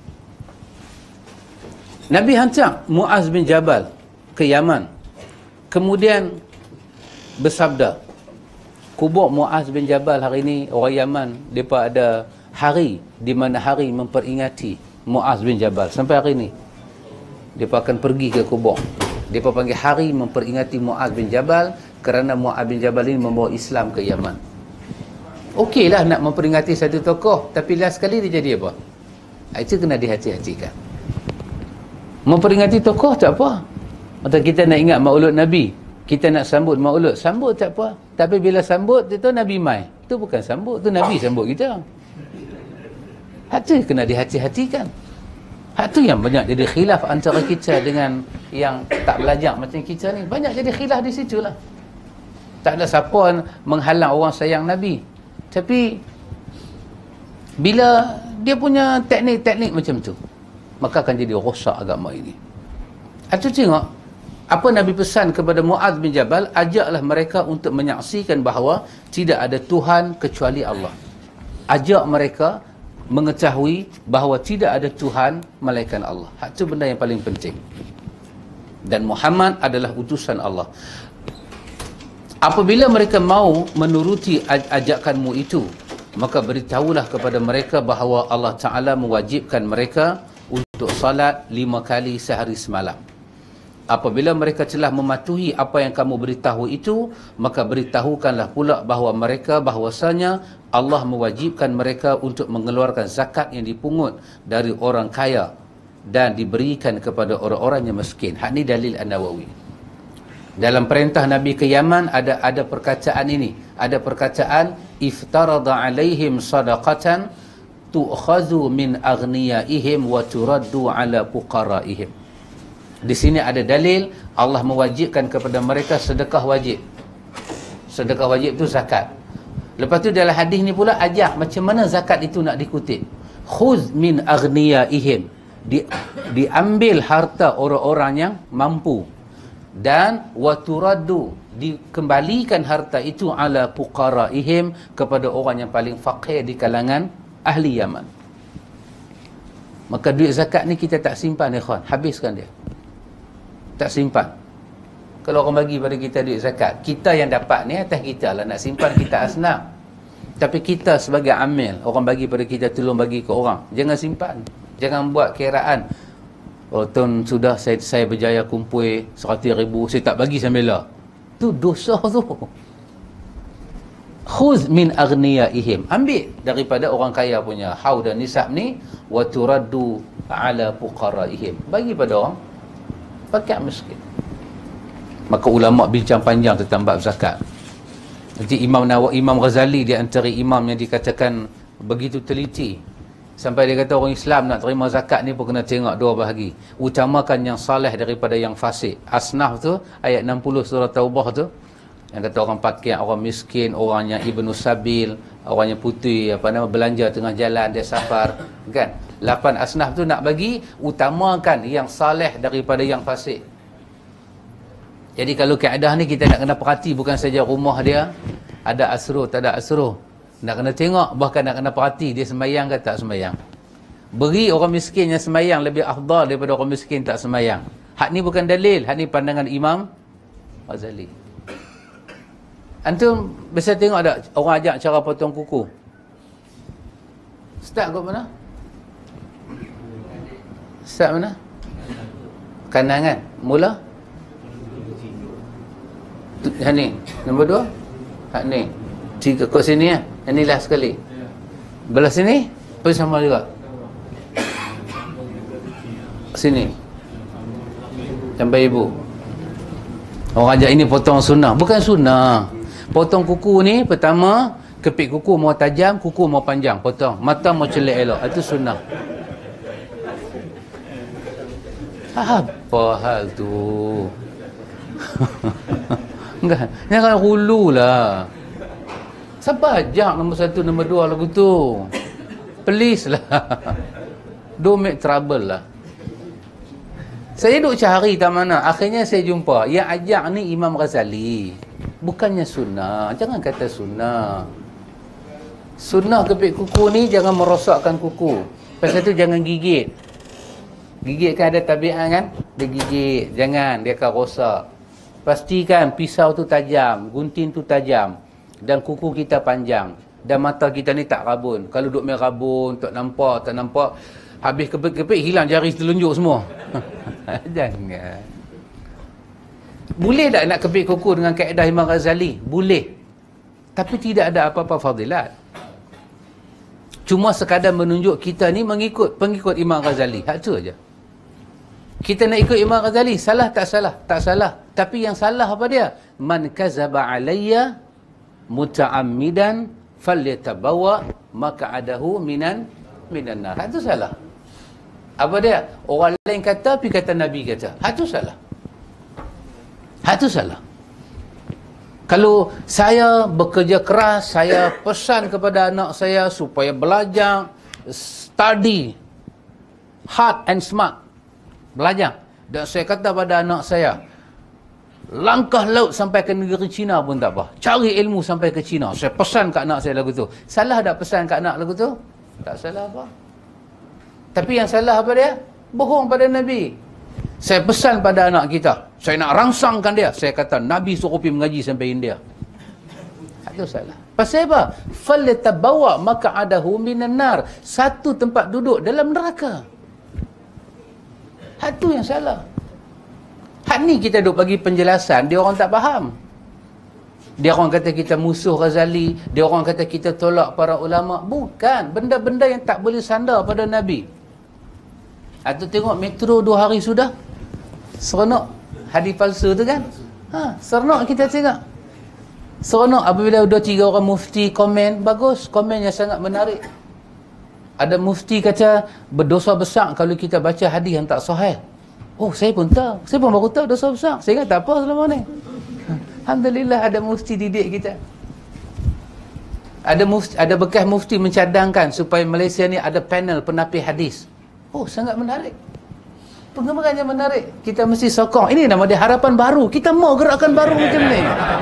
Nabi hantar Muaz bin Jabal ke Yaman, kemudian bersabda, kubur Muaz bin Jabal hari ni, orang Yaman mereka ada hari di mana hari memperingati Muaz bin Jabal. Sampai hari ni mereka akan pergi ke kubur. Mereka panggil hari memperingati Muaz bin Jabal, kerana Muaz bin Jabal ini membawa Islam ke Yaman. Okeylah nak memperingati satu tokoh, tapi last sekali dia jadi apa? Itu kena dihati-hatikan. Memperingati tokoh tak apa. Atau kita nak ingat maulud Nabi, kita nak sambut maulud, sambut tak apa. Tapi bila sambut itu Nabi mai, itu bukan sambut, itu Nabi sambut kita. Hak tu kena dihati-hatikan. Hak tu yang banyak jadi khilaf antara kita dengan yang tak belajar macam kita ni. Banyak jadi khilaf di situ lah. Tak ada siapa menghalang orang sayang Nabi, tapi bila dia punya teknik-teknik macam tu, maka akan jadi rosak agama ini. Itu tengok apa Nabi pesan kepada Muaz bin Jabal, ajaklah mereka untuk menyaksikan bahawa tidak ada Tuhan kecuali Allah. Ajak mereka mengetahui bahawa tidak ada Tuhan melainkan Allah. Itu benda yang paling penting. Dan Muhammad adalah utusan Allah. Apabila mereka mau menuruti ajakanmu itu, maka beritahulah kepada mereka bahawa Allah Ta'ala mewajibkan mereka untuk salat lima kali sehari semalam. Apabila mereka telah mematuhi apa yang kamu beritahu itu, maka beritahukanlah pula bahawa mereka bahawasanya Allah mewajibkan mereka untuk mengeluarkan zakat yang dipungut dari orang kaya dan diberikan kepada orang-orang yang miskin. Hak ni dalil An-Nawawi. Dalam perintah Nabi ke Yaman ada ada perkataan ini, ada perkataan iftarada alaihim sadaqatan tu'khazu min aghniyaihim wa turaddu ala fuqaraihim. Di sini ada dalil Allah mewajibkan kepada mereka sedekah wajib. Sedekah wajib itu zakat. Lepas tu dalam hadis ni pula ajak macam mana zakat itu nak dikutip. Khuz min aghniyaihim, di, diambil harta orang-orang yang mampu, dan wa turaddu, dikembalikan harta itu ala fuqaraihim, kepada orang yang paling fakir di kalangan ahli Yaman. Maka duit zakat ni kita tak simpan, ikhwan, habiskan dia. Tak simpan. Kalau orang bagi pada kita duit zakat, kita yang dapat ni atas kita lah, nak simpan kita asnaf. Tapi kita sebagai amil, orang bagi pada kita, tolong bagi ke orang, jangan simpan. Jangan buat kiraan, oh tahun sudah saya, saya berjaya kumpul seratus ribu, saya tak bagi sambil lah. Tu dosa tu. Khuz min aghniyaihim, ambil daripada orang kaya punya haul dan nisab ni, wa turaddu ala fuqaraihim, bagi pada orang fakir miskin. Maka ulama bincang panjang tentang bab zakat. Jadi Imam Nawawi, Imam Ghazali di antara imam yang dikatakan begitu teliti, sampai dia kata orang Islam nak terima zakat ni pun kena tengok dua bahagi. Utamakan yang saleh daripada yang fasik. Asnaf tu ayat enam puluh surah Taubah tu, yang kata orang pakaian, orang miskin, orang yang Ibnu Sabil, orang yang putih, apa nama, belanja tengah jalan, dia safar, kan? Lapan asnaf tu nak bagi utamakan yang saleh daripada yang fasik. Jadi kalau kaedah ni kita nak kena perhati, bukan saja rumah dia ada asruh, tak ada asruh. Nak kena tengok, bahkan nak kena perhati dia sembahyang ke tak sembahyang. Beri orang miskin yang sembahyang lebih afdal daripada orang miskin tak sembahyang. Hak ni bukan dalil, hak ni pandangan Imam Ghazali. Antum biasa tengok tak orang ajak cara potong kuku? Start kat mana? Start mana? Kanan kan? Mula? Hak ni. Nombor dua? Hak ni. Tiga kat sini ya. Yang ni last sekali. Belah sini pun sama juga. Sini. Sampai ibu. Orang ajak ini potong sunnah. Bukan sunnah. Potong kuku ni pertama, kepit kuku mau tajam, kuku mau panjang, potong. Mata mau celik elok. Itu sunnah. Apa hal tu? Enggak. Jangan hulu lah. Siapa ajak nombor satu, nombor dua lagu tu? Please lah. Don't make trouble lah. Saya duk cari tak mana. Akhirnya saya jumpa. Yang ajak ni Imam Ghazali. Bukannya sunnah. Jangan kata sunnah. Sunnah kepit kuku ni jangan merosakkan kuku. Pasal tu jangan gigit. Gigit kan ada tabiat kan? Dia gigit. Jangan. Dia akan rosak. Pastikan pisau tu tajam. Gunting tu tajam. Dan kuku kita panjang. Dan mata kita ni tak rabun. Kalau duk main rabun, tak nampak, tak nampak. Habis kepit-kepit, hilang jari telunjuk semua. Jangan. Boleh tak nak kepit kuku dengan kaedah Imam Ghazali? Boleh. Tapi tidak ada apa-apa fadilat. Cuma sekadar menunjuk kita ni mengikut pengikut Imam Ghazali. Hak tu aja. Kita nak ikut Imam Ghazali, salah tak salah? Tak salah. Tapi yang salah apa dia? Man kazaba alayya muta'ammidan falyatabawa maq'adahu minan minan nar. Hak tu salah. Apa dia? Orang lain kata, tapi kata Nabi kata. Hak tu salah. Hak tu salah. Kalau saya bekerja keras, saya pesan kepada anak saya supaya belajar, study, hard and smart. Belajar. Dan saya kata pada anak saya, langkah laut sampai ke negeri Cina pun tak apa. Cari ilmu sampai ke Cina. Saya pesan ke anak saya lagu tu. Salah tak pesan ke anak lagu tu? Tak salah apa. Tapi yang salah apa dia? Bohong pada Nabi. Saya pesan pada anak kita, saya nak rangsangkan dia. Saya kata Nabi suruh pergi mengaji sampai India. Itu salah. Pasal apa? Falatabawa maq'adahu minan nar. Satu tempat duduk dalam neraka. Hak tu yang salah. Hak ni kita duk bagi penjelasan, dia orang tak faham. Dia orang kata kita musuh Ghazali, dia orang kata kita tolak para ulama. Bukan, benda-benda yang tak boleh sandar pada Nabi. Atau tengok metro dua hari sudah. Seronok hadis palsu tu kan? Ha, seronok kita tengok. Seronok apabila ada tiga orang mufti komen, bagus, komen yang sangat menarik. Ada mufti kata berdosa besar kalau kita baca hadis yang tak sahih. Oh, saya pun tahu. Saya pun baru tahu dosa besar. Saya kata apa selama ni? Alhamdulillah ada mufti didik kita. Ada mufti, ada bekas mufti mencadangkan supaya Malaysia ni ada panel penapis hadis. Oh, sangat menarik. Pengembangannya menarik. Kita mesti sokong. Ini nama dia harapan baru. Kita mau gerakan baru macam ni.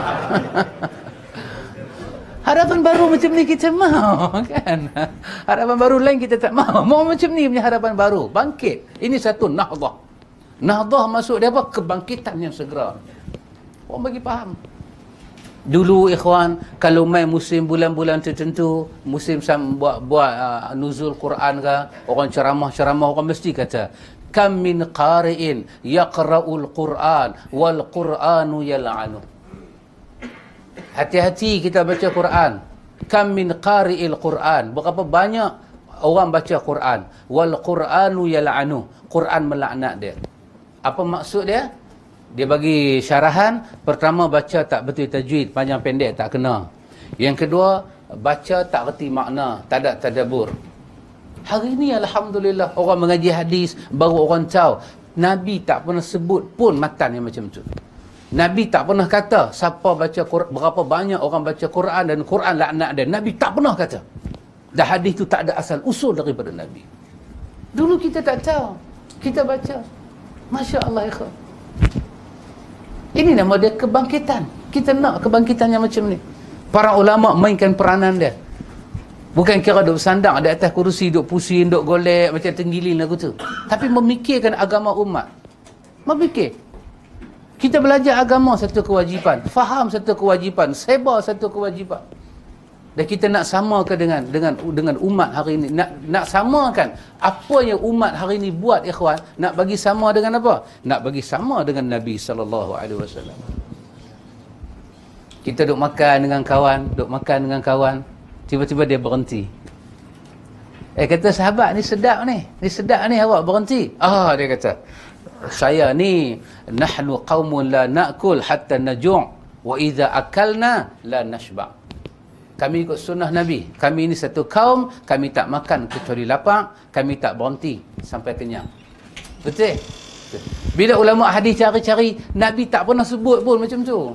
Harapan baru macam ni kita mau, kan? Harapan baru lain kita tak mau. Mau macam ni punya harapan baru. Bangkit. Ini satu nahdah. Nahdah maksud dia apa? Kebangkitan yang segera. Orang bagi faham. Dulu ikhwan, kalau main musim bulan-bulan tertentu, musim sam buat buat uh, nuzul Quran ke, orang ceramah-ceramah, orang mesti kata, kam min qari'in yaqra'ul Quran wal Quranu yal'anu. Hati-hati kita baca Quran. Kam min qari'il Quran. Berapa banyak orang baca Quran. Wal Quranu yal'anu. Quran melaknat dia. Apa maksud dia? Dia bagi syarahan, pertama baca tak betul tajwid, panjang pendek tak kena. Yang kedua, baca tak reti makna, tak ada tadabbur. Hari ini alhamdulillah orang mengaji hadis baru orang tahu Nabi tak pernah sebut pun matan yang macam tu. Nabi tak pernah kata siapa baca Quran, berapa banyak orang baca Quran dan Quran laknat dia. Nabi tak pernah kata. Dan hadis tu tak ada asal usul daripada Nabi. Dulu kita tak tahu. Kita baca. Masya Allah ikhwan. Ini nama dia kebangkitan. Kita nak kebangkitan yang macam ni. Para ulama mainkan peranan dia. Bukan kira duduk sandang di atas kursi, duduk pusing, duduk golek macam tenggilin lagu tu. Tapi memikirkan agama umat. Memikir. Kita belajar agama satu kewajipan, faham satu kewajipan, sebar satu kewajipan. Dan kita nak samakan dengan dengan dengan umat hari ini. Nak nak samakan apa yang umat hari ini buat, ikhwan, nak bagi sama dengan apa? Nak bagi sama dengan Nabi sallallahu alaihi wasallam. Kita duduk makan dengan kawan, duduk makan dengan kawan, tiba-tiba dia berhenti. Eh, kata sahabat, ni sedap ni. Ni sedap ni, awak berhenti. Ah, dia kata, saya ni, nahnu qaumun la na'kul hatta najung' wa idza akalna la nashba'. Kami ikut sunnah Nabi. Kami ni satu kaum, kami tak makan kecuali lapar, kami tak berhenti sampai kenyang. Betul? Bila ulama hadis cari-cari, Nabi tak pernah sebut pun macam tu.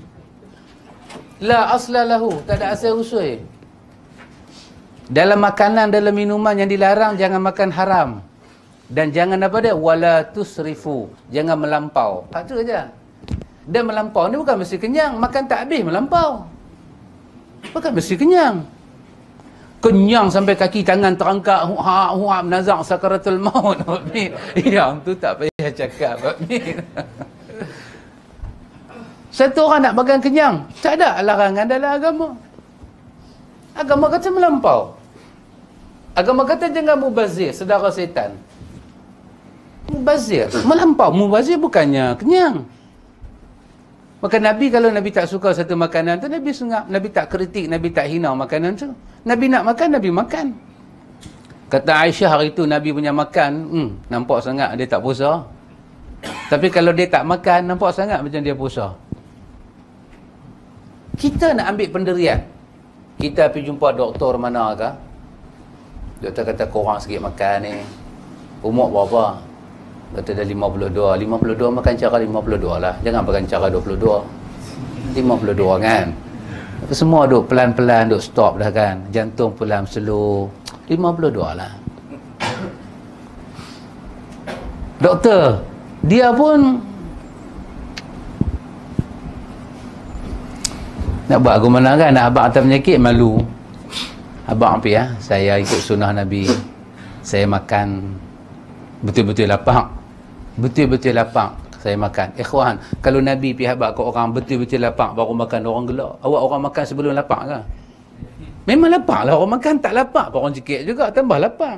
La asla lahu, tak ada asal usul. Dalam makanan, dalam minuman yang dilarang, jangan makan haram. Dan jangan apa dia? Wala tusrifu. Jangan melampau. Ha, tu aja. Dan melampau ni bukan mesti kenyang. Makan tak habis melampau. Bukan mesti kenyang. Kenyang sampai kaki tangan terangkat. Hu'ab, hu'ab, nazak sakaratul maut. Yang tu tak payah cakap. Satu orang nak makan kenyang. Tak ada larangan dalam agama. Agama kata melampau. Agama kata jangan mubazir, saudara setan. Mubazir, melampau. Mubazir bukannya kenyang. Maka Nabi, kalau Nabi tak suka satu makanan tu, Nabi sengap. Nabi tak kritik, Nabi tak hina makanan tu. Nabi nak makan, Nabi makan. Kata Aisyah hari tu Nabi punya makan, hmm, nampak sangat dia tak puasa. Tapi kalau dia tak makan, nampak sangat macam dia puasa. Kita nak ambil pendirian. Kita pergi jumpa doktor mana ke? Doktor kata korang sikit makan ni. Umur berapa? Kata dah lima puluh dua. lima puluh dua makan cara lima puluh dua lah. Jangan makan cara dua puluh dua. lima puluh dua kan? Semua duk pelan-pelan, duk stop dah kan? Jantung pelan, slow. lima puluh dua lah. Doktor, dia pun nak buat aku mana kan? Nak abang atas penyakit, malu. Abang apa ya? Saya ikut sunnah Nabi. Saya makan betul-betul lapang. Betul-betul lapang. Saya makan. Ikhwan, kalau Nabi pihak abang ke orang betul-betul lapang, baru makan, orang gelak. Awak orang makan sebelum lapang ke? Memang lapang lah. Orang makan tak lapang. Orang cekik juga, tambah lapang.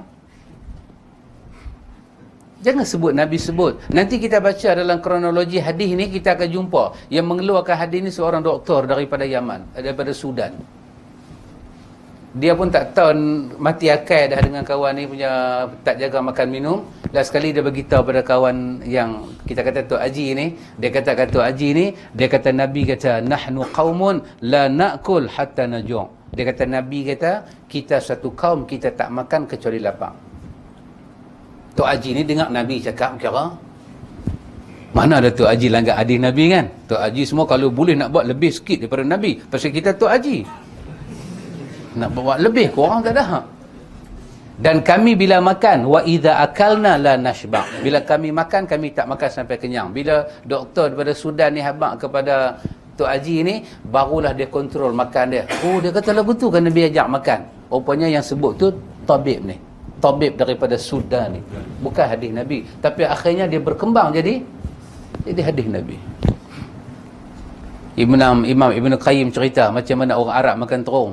Jangan sebut Nabi sebut. Nanti kita baca dalam kronologi hadis ni, kita akan jumpa yang mengeluarkan hadis ni seorang doktor daripada Yaman, daripada Sudan. Dia pun tak tahu, mati akal dah dengan kawan ni punya tak jaga makan minum. Last sekali dia beritahu pada kawan yang kita kata Tok Haji ni, dia kata kata Tok Haji ni, dia kata Nabi kata nahnu qaumun la na'kul hatta najung'. Dia kata Nabi kata kita satu kaum, kita tak makan kecuali lapang. Tok Haji ni dengar Nabi cakap, kira mana ada Tok Haji langgar hadis Nabi kan? Tok Haji semua kalau boleh nak buat lebih sikit daripada Nabi. Pasal kita Tok Haji nak buat lebih, korang tak ada. Dan kami bila makan, wa idza akalna la nashba'. Bila kami makan, kami tak makan sampai kenyang. Bila doktor daripada Sudan ni habaq kepada Tok Haji ni, barulah dia kontrol makan dia. Oh, dia kata lagu tu kan Nabi ajak makan. Rupanya yang sebut tu tabib ni. Tabib daripada Sudan ni. Bukan hadis Nabi. Tapi akhirnya dia berkembang jadi jadi hadis Nabi. Imam Imam Ibn Qayyim cerita macam mana orang Arab makan terung.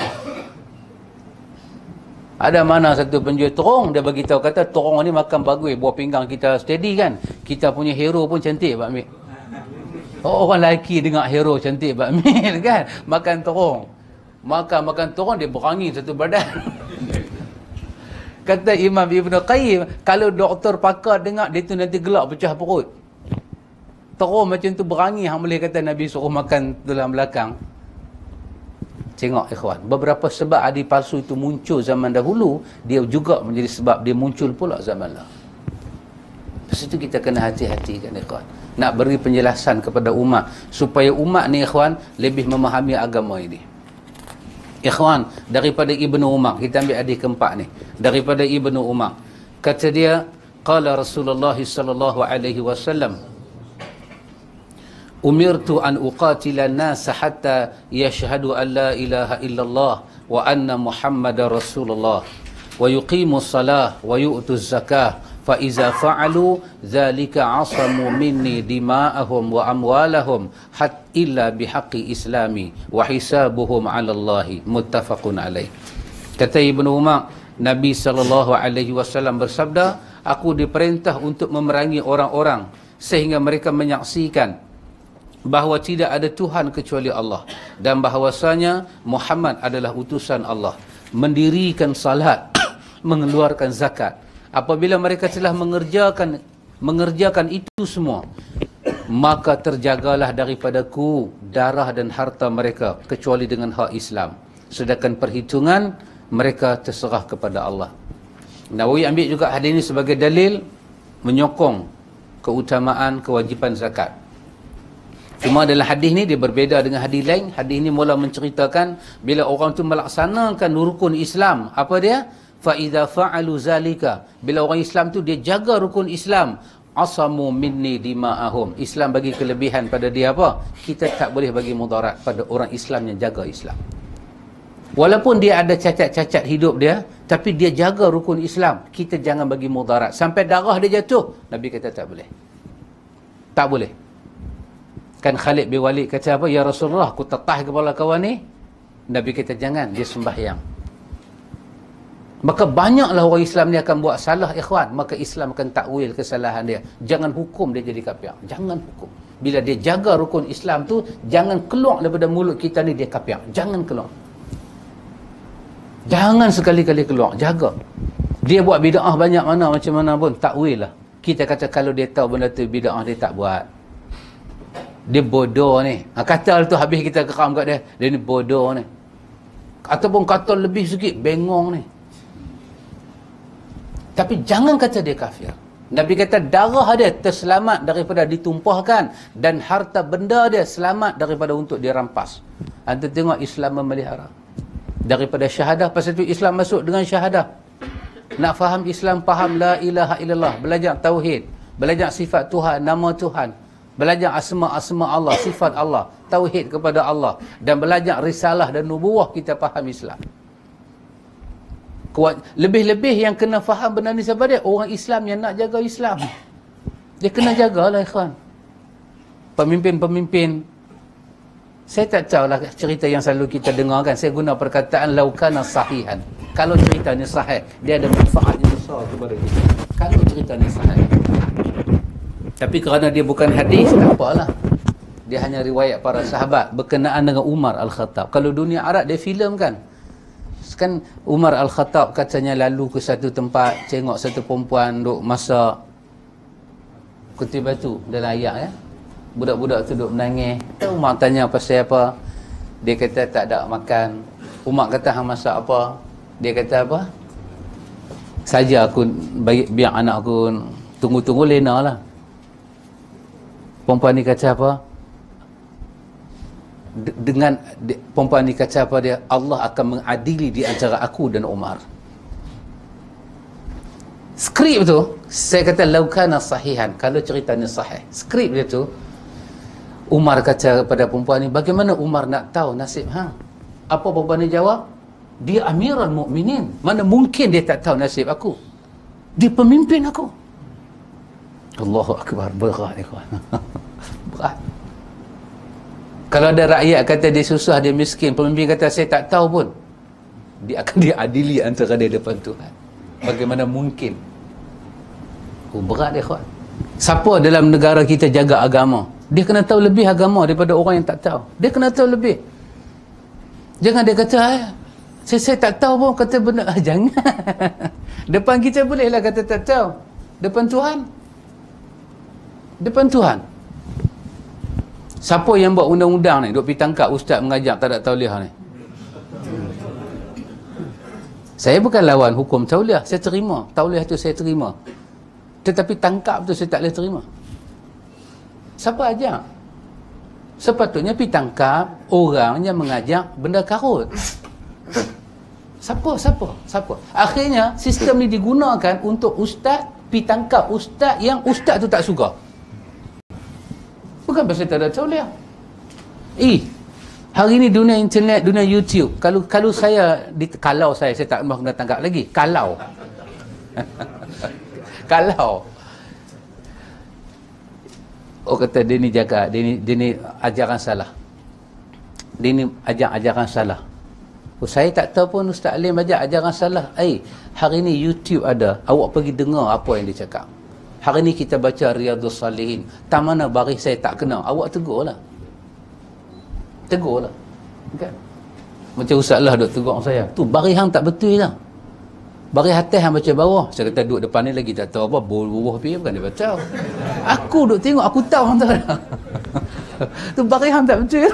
Ada mana satu penjual terung, dia bagi tahu kata terung ni makan bagus, buah pinggang kita steady kan. Kita punya hero pun cantik Pak Mil. Oh, orang lelaki dengar hero cantik Pak Mil kan. Makan terung. Makan-makan terung dia berangi satu badan. Kata Imam Ibn Qayyim, kalau doktor pakar dengar dia tu nanti gelak pecah perut. terus macam tu berangi, hang boleh kata Nabi suruh makan tulang belakang. Tengok ikhwan, beberapa sebab hadis palsu itu muncul zaman dahulu, dia juga menjadi sebab dia muncul pula zaman lah. Lepas itu kita kena hati-hati kan ikhwan, nak beri penjelasan kepada umat supaya umat ni ikhwan lebih memahami agama ini. Ikhwan, daripada Ibnu Umar, kita ambil hadis keempat ni, daripada Ibnu Umar, kata dia, qala Rasulullah sallallahu alaihi wasallam, umirtu an uqatila an-nas hatta yashhadu an la ilaha illallah wa anna Muhammadar Rasulullah wa yuqimu as-salah wa yu'tu az-zakah fa iza fa'alu dhalika 'asamu minni dima'ahum wa amwalahum hat illa bihaqqi islami wa hisabuhum 'ala Allah. Muttafaqun alaih. Kata Ibnu Umar, Nabi sallallahu alaihi wasallam bersabda, aku diperintah untuk memerangi orang-orang sehingga mereka menyaksikan bahawa tidak ada Tuhan kecuali Allah dan bahawasanya Muhammad adalah utusan Allah, mendirikan salat, mengeluarkan zakat. Apabila mereka telah mengerjakan mengerjakan itu semua, maka terjagalah daripadaku darah dan harta mereka kecuali dengan hak Islam, sedangkan perhitungan mereka terserah kepada Allah. Nawawi ambil juga hadis ini sebagai dalil menyokong keutamaan kewajipan zakat. Cuma dalam hadis ni dia berbeza dengan hadis lain. Hadis ni mula menceritakan bila orang tu melaksanakan rukun Islam, apa dia? Fa idza fa'alu zalika, bila orang Islam tu dia jaga rukun Islam, asamu minni dima'ahum, Islam bagi kelebihan pada dia apa? Kita tak boleh bagi mudarat pada orang Islam yang jaga Islam. Walaupun dia ada cacat-cacat hidup dia, tapi dia jaga rukun Islam, kita jangan bagi mudarat. Sampai darah dia jatuh, Nabi kata tak boleh. Tak boleh. Kan Khalid bin Walid kata apa? Ya Rasulullah, aku tetah kepala kawan ni. Nabi kata jangan, dia sembahyang. Maka banyaklah orang Islam ni akan buat salah ikhwan, maka Islam akan takwil kesalahan dia. Jangan hukum dia jadi kafir. Jangan hukum. Bila dia jaga rukun Islam tu, jangan keluar daripada mulut kita ni dia kafir. Jangan keluar. Jangan sekali-kali keluar. Jaga. Dia buat bid'ah banyak mana macam mana pun, takwil lah. Kita kata kalau dia tahu benda tu bid'ah, dia tak buat. Dia bodoh ni. Ha, kata tu habis kita keram kat dia, dia ni bodoh ni. Ataupun kata lebih sikit, bengong ni. Tapi jangan kata dia kafir. Nabi kata darah dia terselamat daripada ditumpahkan dan harta benda dia selamat daripada untuk dirampas. Anda tengok Islam memelihara daripada syahadah. Pasal tu Islam masuk dengan syahadah. Nak faham Islam, faham la ilaha illallah, belajar tauhid, belajar sifat Tuhan, nama Tuhan, belajar asma-asma Allah, sifat Allah, tauhid kepada Allah, dan belajar risalah dan nubuwah, kita faham Islam. Lebih-lebih yang kena faham benda ni siapa dia? Orang Islam yang nak jaga Islam. Dia kena jagalah ikhwan. Pemimpin-pemimpin, saya tak tahulah cerita yang selalu kita dengar kan, saya guna perkataan laukana sahihan. Kalau ceritanya sahih, dia ada manfaat yang besar kepada kita. Kalau ceritanya sahih. Tapi kerana dia bukan hadis, tak apalah. Dia hanya riwayat para sahabat berkenaan dengan Umar Al-Khattab. Kalau dunia Arab dia filem kan. Kan Umar Al-Khattab katanya lalu ke satu tempat, tengok satu perempuan duk masak kuti batu dalam ayak ya. Budak-budak tu duk menangis. Umar tanya pasal apa? Dia kata tak ada makan. Umar kata hang masak apa? Dia kata apa? Saja aku bagi, biar anak aku tunggu-tunggu lena lah. Perempuan ni kata apa? Dengan perempuan ni kata apa dia? Allah akan mengadili di antara aku dan Umar. Skrip tu, saya kata laukana sahihan, kalau ceritanya sahih. Skrip dia tu, Umar kata kepada perempuan ni, bagaimana Umar nak tahu nasib hang? Apa perempuan ni jawab? Dia Amirul Mukminin, mana mungkin dia tak tahu nasib aku? Dia pemimpin aku. Allahu Akbar, berat ni kawan. Berat. Kalau ada rakyat kata dia susah, dia miskin, pemimpin kata saya tak tahu pun, dia akan diadili antara dia depan Tuhan. Bagaimana mungkin? Oh, berat dia kawan. Siapa dalam negara kita jaga agama? Dia kena tahu lebih agama daripada orang yang tak tahu. Dia kena tahu lebih. Jangan dia kata eh, saya, saya tak tahu pun, kata benda. Ah, jangan. Depan kita bolehlah kata tak tahu. Depan Tuhan, depan Tuhan Siapa yang buat undang-undang ni duk pergi tangkap ustaz mengajar tak ada tauliah ni? Saya bukan lawan hukum tauliah, saya terima tauliah tu, saya terima, tetapi tangkap tu saya tak boleh terima. Siapa ajak? Sepatutnya pergi tangkap orang yang mengajak benda karut. Siapa? Siapa? Siapa? Akhirnya sistem ni digunakan untuk ustaz pergi tangkap ustaz yang ustaz tu tak suka. Bukan pasal tak ada tauliah. Eh, hari ni dunia internet, dunia YouTube. Kalau kalau saya di, kalau saya saya tak mahu kena tangkap lagi. Kalau kalau oh kata dia ni jaga, dia ni dia ni ajaran salah. Dia ni ajak ajaran salah. Oh, saya tak tahu pun Ustaz Alim ajak ajaran salah. Eh, hari ni YouTube ada. Awak pergi dengar apa yang dia cakap. Hari ni kita baca Riyadhus Salihin. Tak mana baris saya tak kena. Awak tegurlah. Tegurlah. Kan? Macam Ustaz lah duk tegur saya. Tu baris hang tak betul lah. Baris atas hang baca bawah. Saya kata duduk depan ni lagi tak tahu apa. Bawah pergi bukan dia baca. Aku duk tengok. Aku tahu hang tak ada. Tu baris hang tak betul.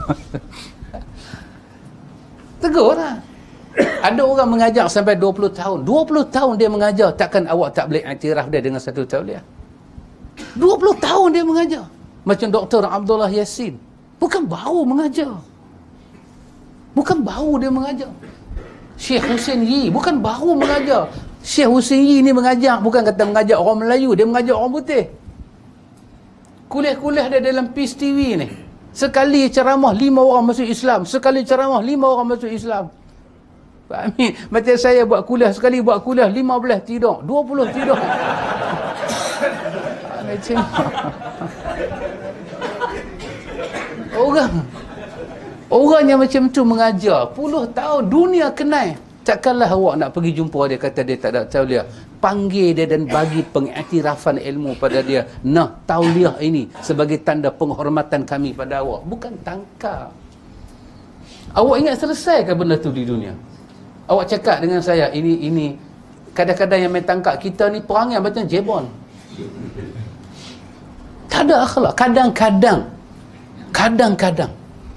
Tegur lah. Ada orang mengajar sampai dua puluh tahun. dua puluh tahun dia mengajar. Takkan awak tak boleh iktiraf dia dengan satu tauliah? dua puluh tahun dia mengajar. Macam Doktor Abdullah Yassin. Bukan baru mengajar. Bukan baru dia mengajar. Syekh Hussein Yi. Bukan baru mengajar. Syekh Hussein Yi ni mengajar. Bukan kata mengajar orang Melayu. Dia mengajar orang putih. Kuliah-kuliah dia dalam Peace T V ni. Sekali ceramah lima orang masuk Islam. Sekali ceramah lima orang masuk Islam. Pak Amin, macam saya buat kuliah, sekali buat kuliah lima belas tidur, dua puluh tidur. Orang orang yang macam tu mengajar puluh tahun, dunia kenal. Takkanlah awak nak pergi jumpa dia, kata dia tak ada tauliah. Panggil dia dan bagi pengiktirafan ilmu pada dia. Nah, tauliah ini sebagai tanda penghormatan kami pada awak. Bukan tangkap. Awak ingat selesai ke benda tu di dunia? Awak cakap dengan saya, ini ini kadang-kadang yang main tangkap kita ni perang yang macam Jebon. Tak ada akhlak. Kadang-kadang kadang-kadang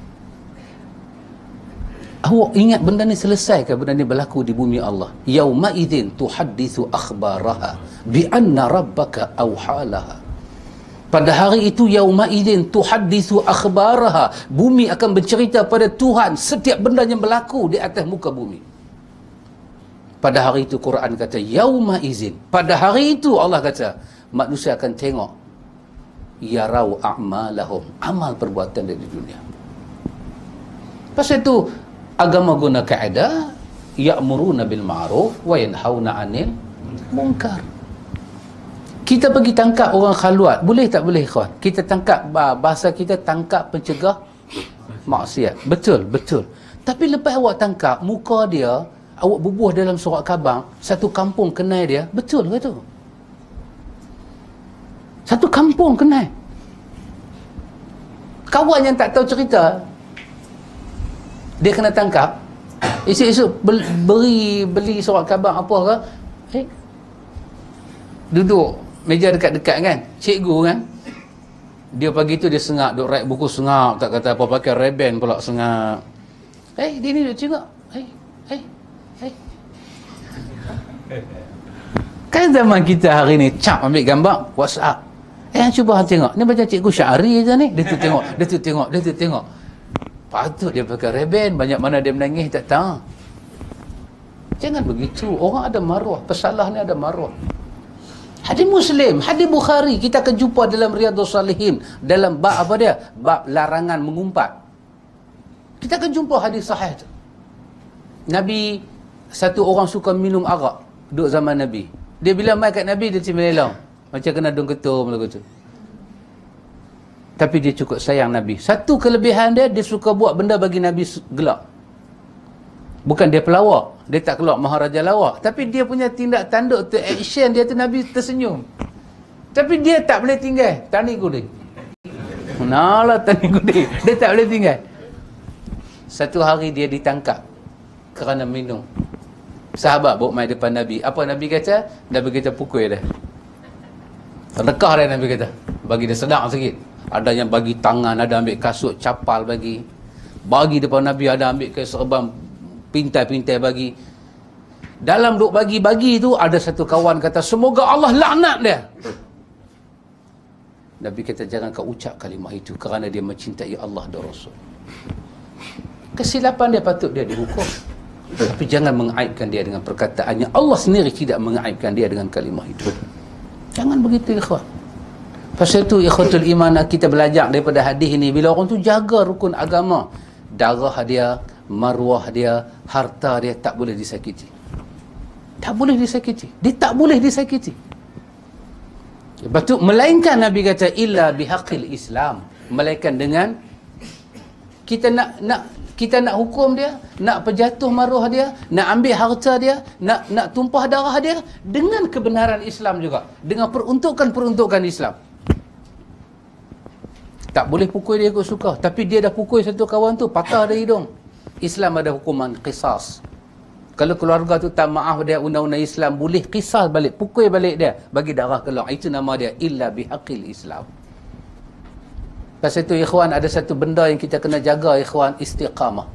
awak ingat benda ni selesai ke benda ni berlaku di bumi Allah? Yauma idzin tuhadditsu akhbaraha bi anna rabbaka awhalaha. Pada hari itu yauma idzin tuhadditsu akhbaraha, bumi akan bercerita pada Tuhan setiap benda yang berlaku di atas muka bumi. Pada hari itu Quran kata yauma izin. Pada hari itu Allah kata manusia akan tengok yarau a'malahum, amal perbuatan dia di dunia. Pasal itu agama guna kaedah ya'muruna bil ma'ruf wa yanhauna 'anil munkar. Kita pergi tangkap orang khaluat, boleh tak boleh kawan? Kita tangkap, bahasa kita tangkap pencegah maksiat. Betul, betul. Tapi lepas awak tangkap, muka dia awak bubuh dalam surat khabar, satu kampung kenal dia, betul ke tu? Satu kampung kenal. Kawan yang tak tahu cerita, dia kena tangkap, esok-esok beri beli surat khabar apa ke, eh, duduk meja dekat-dekat kan, cikgu kan, dia pagi tu dia sengak, duk write buku sengak, tak kata apa, pakai reben pula sengak. Eh, dia ni duk tengok, eh, eh kan zaman kita hari ni cap ambil gambar WhatsApp, eh cuba tengok ni macam cikgu Syahri je ni, dia tu tengok, dia tu tengok, dia tu tengok, patut dia pakai reben, banyak mana dia menangis tak tahu. Jangan begitu, orang ada maruah, pesalah ni ada maruah. Hadis Muslim, hadis Bukhari kita akan jumpa dalam Riyadhus Salihin, dalam bab apa dia, bab larangan mengumpat. Kita akan jumpa hadis sahih tu. Nabi, satu orang suka minum arak duduk zaman Nabi. Dia bila mai kat Nabi, dia cuma lelang macam kena dung ketum lagu tu. Tapi dia cukup sayang Nabi. Satu kelebihan dia, dia suka buat benda bagi Nabi gelak. Bukan dia pelawak, dia tak keluar maharaja lawak, tapi dia punya tindak tanduk tu, action dia tu, Nabi tersenyum. Tapi dia tak boleh tinggal tani kuning. Nalah tani kuning, dia tak boleh tinggal. Satu hari dia ditangkap kerana minum. Sahabat bawa mai depan Nabi. Apa Nabi kata? Nabi kata pukul dia. Sedekah dia, Nabi kata. Bagi dia sedang sikit. Ada yang bagi tangan, ada ambil kasut, capal bagi. Bagi depan Nabi, ada ambil ke serban pintai-pintai bagi. Dalam duk bagi-bagi tu, ada satu kawan kata, semoga Allah laknat dia. Nabi kata, jangan kau ucap kalimah itu, kerana dia mencintai Allah dan Rasul. Kesilapan dia patut dia dihukum. Tapi jangan mengaibkan dia dengan perkataannya. Allah sendiri tidak mengaibkan dia dengan kalimah itu. Jangan begitu, ikhwan. Pasal itu, ikhwatul iman, kita belajar daripada hadis ini, bila orang tu jaga rukun agama, darah dia, maruah dia, harta dia tak boleh disakiti. Tak boleh disakiti. Dia tak boleh disakiti. Lepas tu, melainkan Nabi kata, illa bihaqil Islam. Melainkan dengan kita nak nak kita nak hukum dia, nak pejatuh maruah dia, nak ambil harta dia, nak nak tumpah darah dia dengan kebenaran Islam juga, dengan peruntukan-peruntukan Islam. Tak boleh pukul dia ikut suka, tapi dia dah pukul satu kawan tu, patah dia hidung. Islam ada hukuman qisas. Kalau keluarga tu tak maaf dia, undang-undang Islam boleh qisas balik, pukul balik dia, bagi darah keluar. Itu nama dia illa bihaqil Islam. Pasal itu, ikhwan, ada satu benda yang kita kena jaga, ikhwan, istiqamah.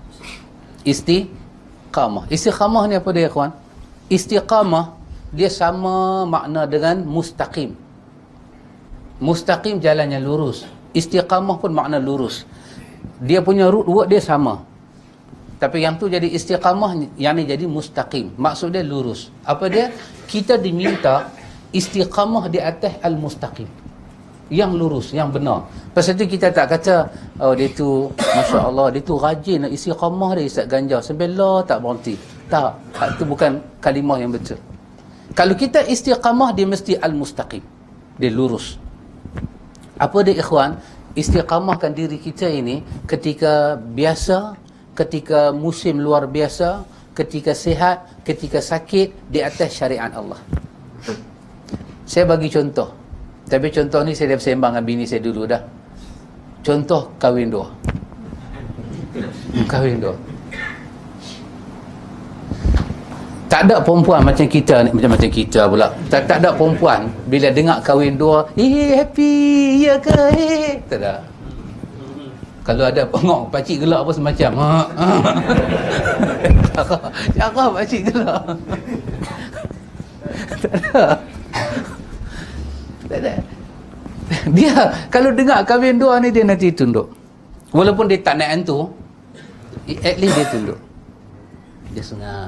Istiqamah. Istiqamah ni apa dia, ikhwan? Istiqamah, dia sama makna dengan mustaqim. Mustaqim jalannya lurus. Istiqamah pun makna lurus. Dia punya root word dia sama. Tapi yang tu jadi istiqamah, yang ni jadi mustaqim. Maksud dia lurus. Apa dia? Kita diminta istiqamah di atas al-mustaqim. Yang lurus, yang benar. Pasal tu kita tak kata, oh dia tu, Masya Allah, dia tu rajin nak istiqamah dia, isap ganja. Sebelah tak berhenti. Tak. Itu bukan kalimah yang betul. Kalau kita istiqamah, dia mesti al-mustaqim. Dia lurus. Apa dia, ikhwan? Istiqamahkan diri kita ini ketika biasa, ketika musim luar biasa, ketika sihat, ketika sakit, di atas syariat Allah. Saya bagi contoh. Tapi contoh ni saya dah bersembang dengan bini saya dulu dah. Contoh kahwin dua. Kahwin dua. Tak ada perempuan macam kita ni, macam-macam kita pula. Tak, tak ada perempuan bila dengar kahwin dua, eh happy, ya ke, eh. Tak ada. Kalau ada pengok, pakcik gelak pun semacam. Ha, ha. Cakap, cakap pakcik gelak. Tak ada. Tak ada. Dia, kalau dengar kahwin dua ni, dia nanti tunduk. Walaupun dia tak nak hantu, at least dia tunduk. Dia senang.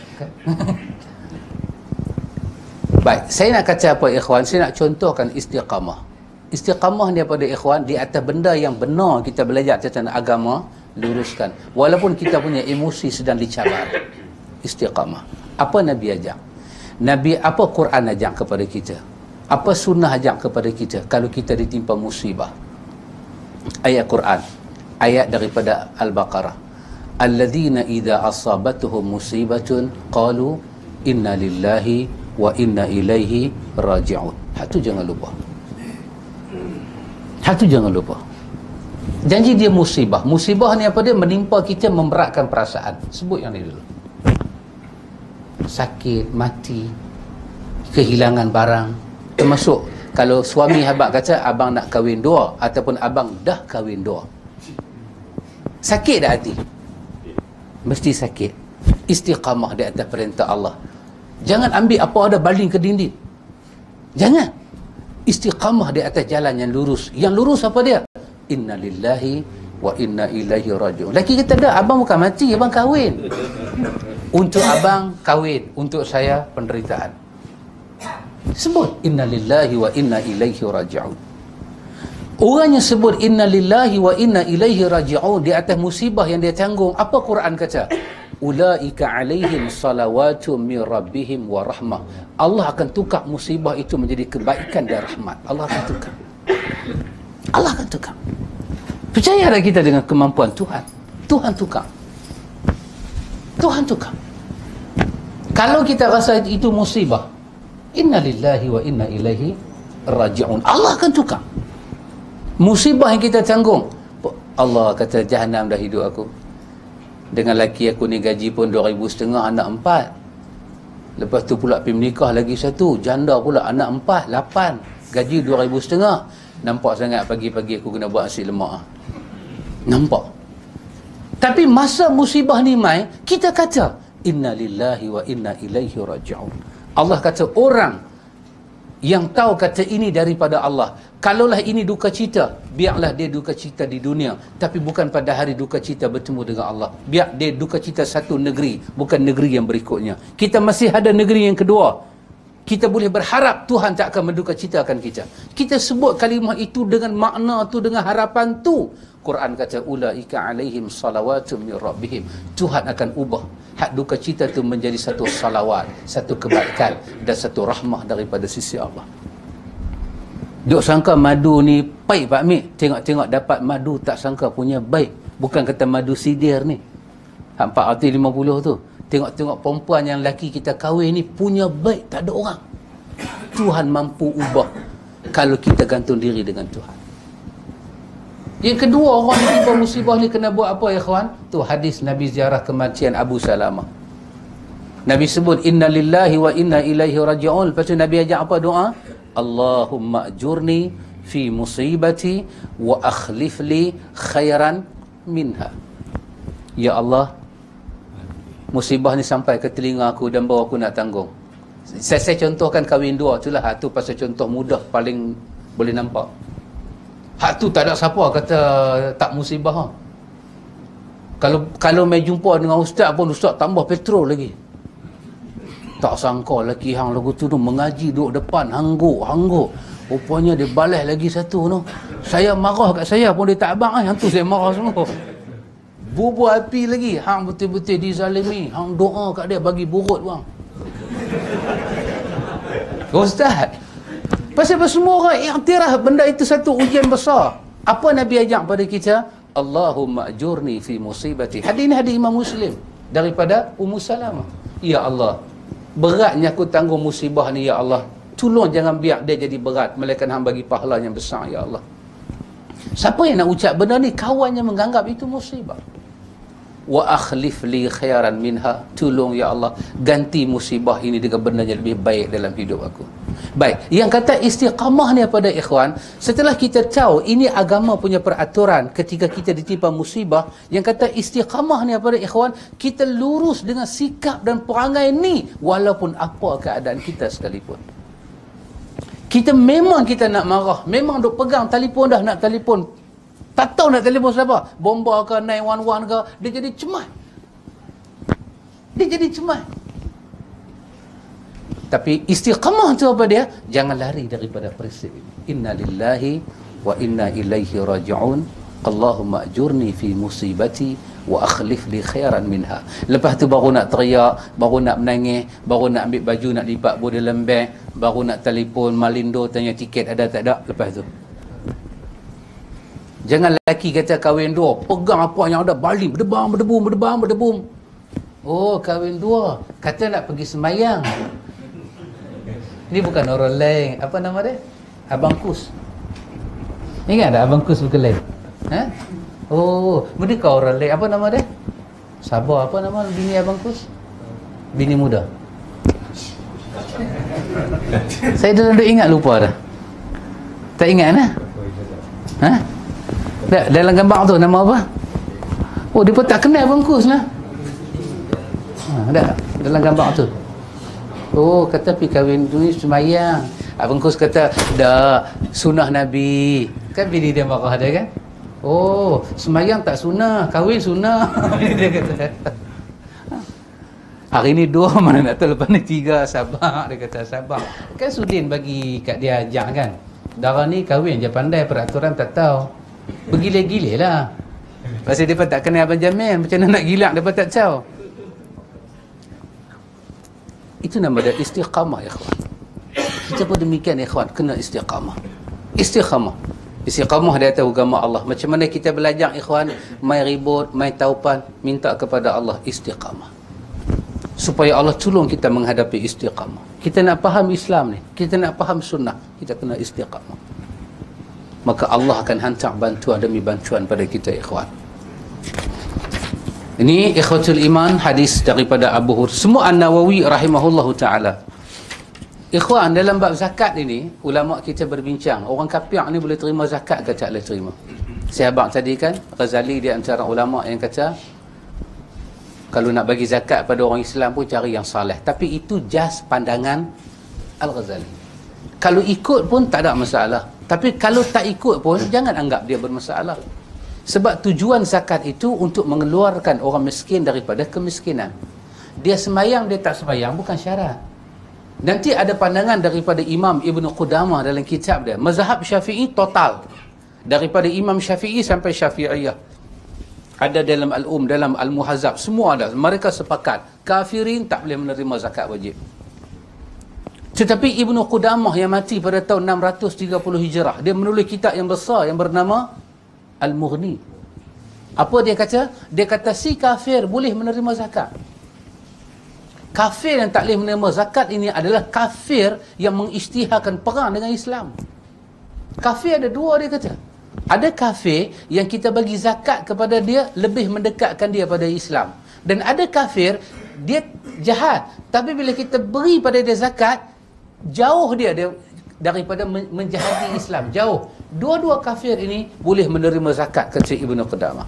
Baik, saya nak kata apa, ikhwan? Saya nak contohkan istiqamah. Istiqamah ni apa dia, ikhwan? Di atas benda yang benar kita belajar tentang agama, luruskan. Walaupun kita punya emosi sedang dicabar. Istiqamah. Apa Nabi ajak? Nabi, apa Quran ajak kepada kita? Apa sunnah ajak kepada kita kalau kita ditimpa musibah? Ayat Quran, ayat daripada Al-Baqarah. Alladzina idza asabatuhum musibatun qalu inna lillahi wa inna ilaihi raji'un. Hak tu jangan lupa. Hak tu jangan lupa. Janji dia musibah. Musibah ni apa dia? Menimpa kita, memberatkan perasaan. Sebut yang ni dulu. Sakit, mati, kehilangan barang. Termasuk kalau suami habak kata abang nak kahwin dua, ataupun abang dah kahwin dua, sakit dah hati, mesti sakit. Istiqamah di atas perintah Allah. Jangan ambil apa ada baling ke dinding. Jangan. Istiqamah di atas jalan yang lurus. Yang lurus apa dia? Inna lillahi wa inna ilaihi raji'un. Laki kita dah, abang bukan mati, abang kahwin. Untuk abang kahwin, untuk saya penderitaan. Sebut inna lillahi wa inna ilaihi raji'un. Orang yang sebut inna lillahi wa inna ilaihi raji'un di atas musibah yang dia tanggung, apa Quran kata? Ulaika alaihim salawatu min rabbihim wa rahmah. Allah akan tukar musibah itu menjadi kebaikan dan rahmat. Allah akan tukar. Allah akan tukar. Percayalah kita dengan kemampuan Tuhan. Tuhan tukar. Tuhan tukar. Kalau kita rasa itu musibah, inna lillahi wa inna ilaihi raji'un, Allah akan tukar. Musibah yang kita tanggung, Allah kata jahanam dah hidup aku. Dengan laki aku ni gaji pun dua ribu setengah, anak empat. Lepas tu pula pergi menikah lagi satu, janda pula, anak empat, lapan, gaji dua ribu setengah. Nampak sangat pagi-pagi aku kena buat nasi lemak. Nampak. Tapi masa musibah ni mai, kita kata inna lillahi wa inna ilaihi raji'un. Allah kata orang yang tahu kata ini daripada Allah. Kalaulah ini duka cita, biarlah dia duka cita di dunia, tapi bukan pada hari duka cita bertemu dengan Allah. Biar dia duka cita satu negeri, bukan negeri yang berikutnya. Kita masih ada negeri yang kedua. Kita boleh berharap Tuhan tak akan menduka citakan kita. Kita sebut kalimah itu dengan makna tu, dengan harapan tu. Quran kata ulaika alaihim salawatun min rabbihim. Tuhan akan ubah hak duka cita tu menjadi satu salawat, satu kebaikan dan satu rahmah daripada sisi Allah. Duk sangka madu ni baik Pak Mik, tengok-tengok dapat madu tak sangka punya baik. Bukan kata madu sidir ni hak empat ratus lima puluh tu. Tengok-tengok perempuan yang lelaki kita kahwin ni punya baik, tak ada orang. Tuhan mampu ubah kalau kita gantung diri dengan Tuhan. Yang kedua, orang yang tiba musibah ni kena buat apa ya kawan? Tu hadis Nabi ziarah kematian Abu Salamah. Nabi sebut inna lillahi wa inna ilaihi raji'un. Lepas tu Nabi ajak apa doa? Allahumma ajurni fi musibati wa akhlif li khairan minha. Ya Allah, musibah ni sampai ke telinga aku dan bawa aku nak tanggung. Saya, saya contohkan kahwin dua tu lah. Hak tu pasal contoh mudah paling boleh nampak. Hak tu tak ada siapa kata tak musibah. Ha. Kalau kalau mai jumpa dengan ustaz pun, ustaz tambah petrol lagi. Tak sangka lelaki hang lagu tu tu mengaji duduk depan hangguk hangguk. Rupanya dia balas lagi satu tu. Saya marah kat saya pun dia tak abang. Hang tu saya marah semua. Bubuh api lagi. Hang betul-betul dizalimi. Hang doa kat dia bagi burut bang. Ustaz, pasal semua orang iktiraf benda itu satu ujian besar. Apa Nabi ajak pada kita? Allahumma ajurni fi musibati. Hadis ini hadis Imam Muslim daripada Ummu Salamah. Ya Allah, beratnya aku tanggung musibah ni ya Allah. Tolong jangan biar dia jadi berat, melainkan hang bagi pahala yang besar ya Allah. Siapa yang nak ucap benda ni? Kawan yang menganggap itu musibah. Wa akhlif li khairan minha. Tolong ya Allah ganti musibah ini dengan benda yang lebih baik dalam hidup aku. Baik, yang kata istiqamah ni pada ikhwan, setelah kita tahu ini agama punya peraturan ketika kita ditimpa musibah, yang kata istiqamah ni pada ikhwan, kita lurus dengan sikap dan perangai ni walaupun apa keadaan kita sekalipun. Kita memang kita nak marah, memang duk pegang telefon dah nak telefon, tak tahu nak telefon siapa, bomba ke nine one one ke, dia jadi cemas. Dia jadi cemas. Tapi istiqamah tu apa dia? Jangan lari daripada prinsip ini. Inna lillahi wa inna ilaihi raji'un. Allahumma ajurni fi musibati wa akhlif li khairan minha. Lepas tu baru nak teriak, baru nak menangis, baru nak ambil baju nak lipat bola lembek, baru nak telefon Malindo tanya tiket ada tak ada. Lepas tu jangan lelaki kata kahwin dua, pegang apa yang ada, baling, berdebam, berdebum, berdebam, berdebum. Oh, kahwin dua, kata nak pergi semayang. Ini bukan orang lain. Apa nama dia? Abang Kus. Ingat tak Abang Kus bukan lain? Ha? Oh, mereka orang lain. Apa nama dia? Sabar. Apa nama bini Abang Kus? Bini muda. Saya dah dah ingat lupa dah. Tak ingat nah? Ha? Tak, dalam gambar tu nama apa? Oh, dia pun tak kenal Abang Kus lah. Ha, tak? Dalam gambar tu. Oh, kata pergi kahwin tu ni semayang. Abang Kus kata, dah, sunnah Nabi. Kan bini dia marah dia kan? Oh, semayang tak sunnah, kahwin sunnah. Dia kata. Hari ni dua, mana nak tahu lepas ni tiga, sabar. Dia kata, sabar. Kan Sudin bagi kat dia ajak kan? Darah ni kahwin je pandai, peraturan tak tahu. Bergila-gila lah. Pasal dia pun tak kenal Abang Jamil. Macam mana nak gilak, dia pun tak tahu. Itu nama dia istiqamah, ikhwan. Kita pun demikian, ikhwan, kena istiqamah. Istiqamah. Istiqamah di atas agama Allah. Macam mana kita belajar, ikhwan, mai ribut, mai taupan, minta kepada Allah istiqamah. Supaya Allah tolong kita menghadapi istiqamah. Kita nak faham Islam ni, kita nak faham sunnah, kita kena istiqamah. Maka Allah akan hantar bantuan demi bantuan pada kita, ikhwan. Ini ikhwatul iman, hadis daripada Abu Hurairah. Semua An-Nawawi rahimahullahu ta'ala Ikhwan, dalam bab zakat ini, ulama kita berbincang, orang kafir ni boleh terima zakat ke tak boleh terima? Sahabat tadi kan, Ghazali di antara ulama yang kata, kalau nak bagi zakat pada orang Islam pun cari yang saleh. Tapi itu just pandangan Al-Ghazali. Kalau ikut pun tak ada masalah. Tapi kalau tak ikut pun, jangan anggap dia bermasalah. Sebab tujuan zakat itu untuk mengeluarkan orang miskin daripada kemiskinan. Dia semayang, dia tak semayang, bukan syarat. Nanti ada pandangan daripada Imam Ibn Qudamah dalam kitab dia. Mazhab Syafi'i total. Daripada Imam Syafi'i sampai Syafi'iyah. Ada dalam Al-Um, dalam Al-Muhazab. Semua ada. Mereka sepakat. Kafirin tak boleh menerima zakat wajib. Tetapi Ibn Qudamah yang mati pada tahun enam ratus tiga puluh Hijrah. Dia menulis kitab yang besar yang bernama Al-Mughni. Apa dia kata? Dia kata si kafir boleh menerima zakat. Kafir yang tak boleh menerima zakat ini adalah kafir yang mengisytiharkan perang dengan Islam. Kafir ada dua, dia kata. Ada kafir yang kita bagi zakat kepada dia lebih mendekatkan dia pada Islam. Dan ada kafir, dia jahat. Tapi bila kita beri pada dia zakat, jauh dia, dia daripada menjahati Islam. Jauh. Dua-dua kafir ini boleh menerima zakat, kata Ibn Qudamah.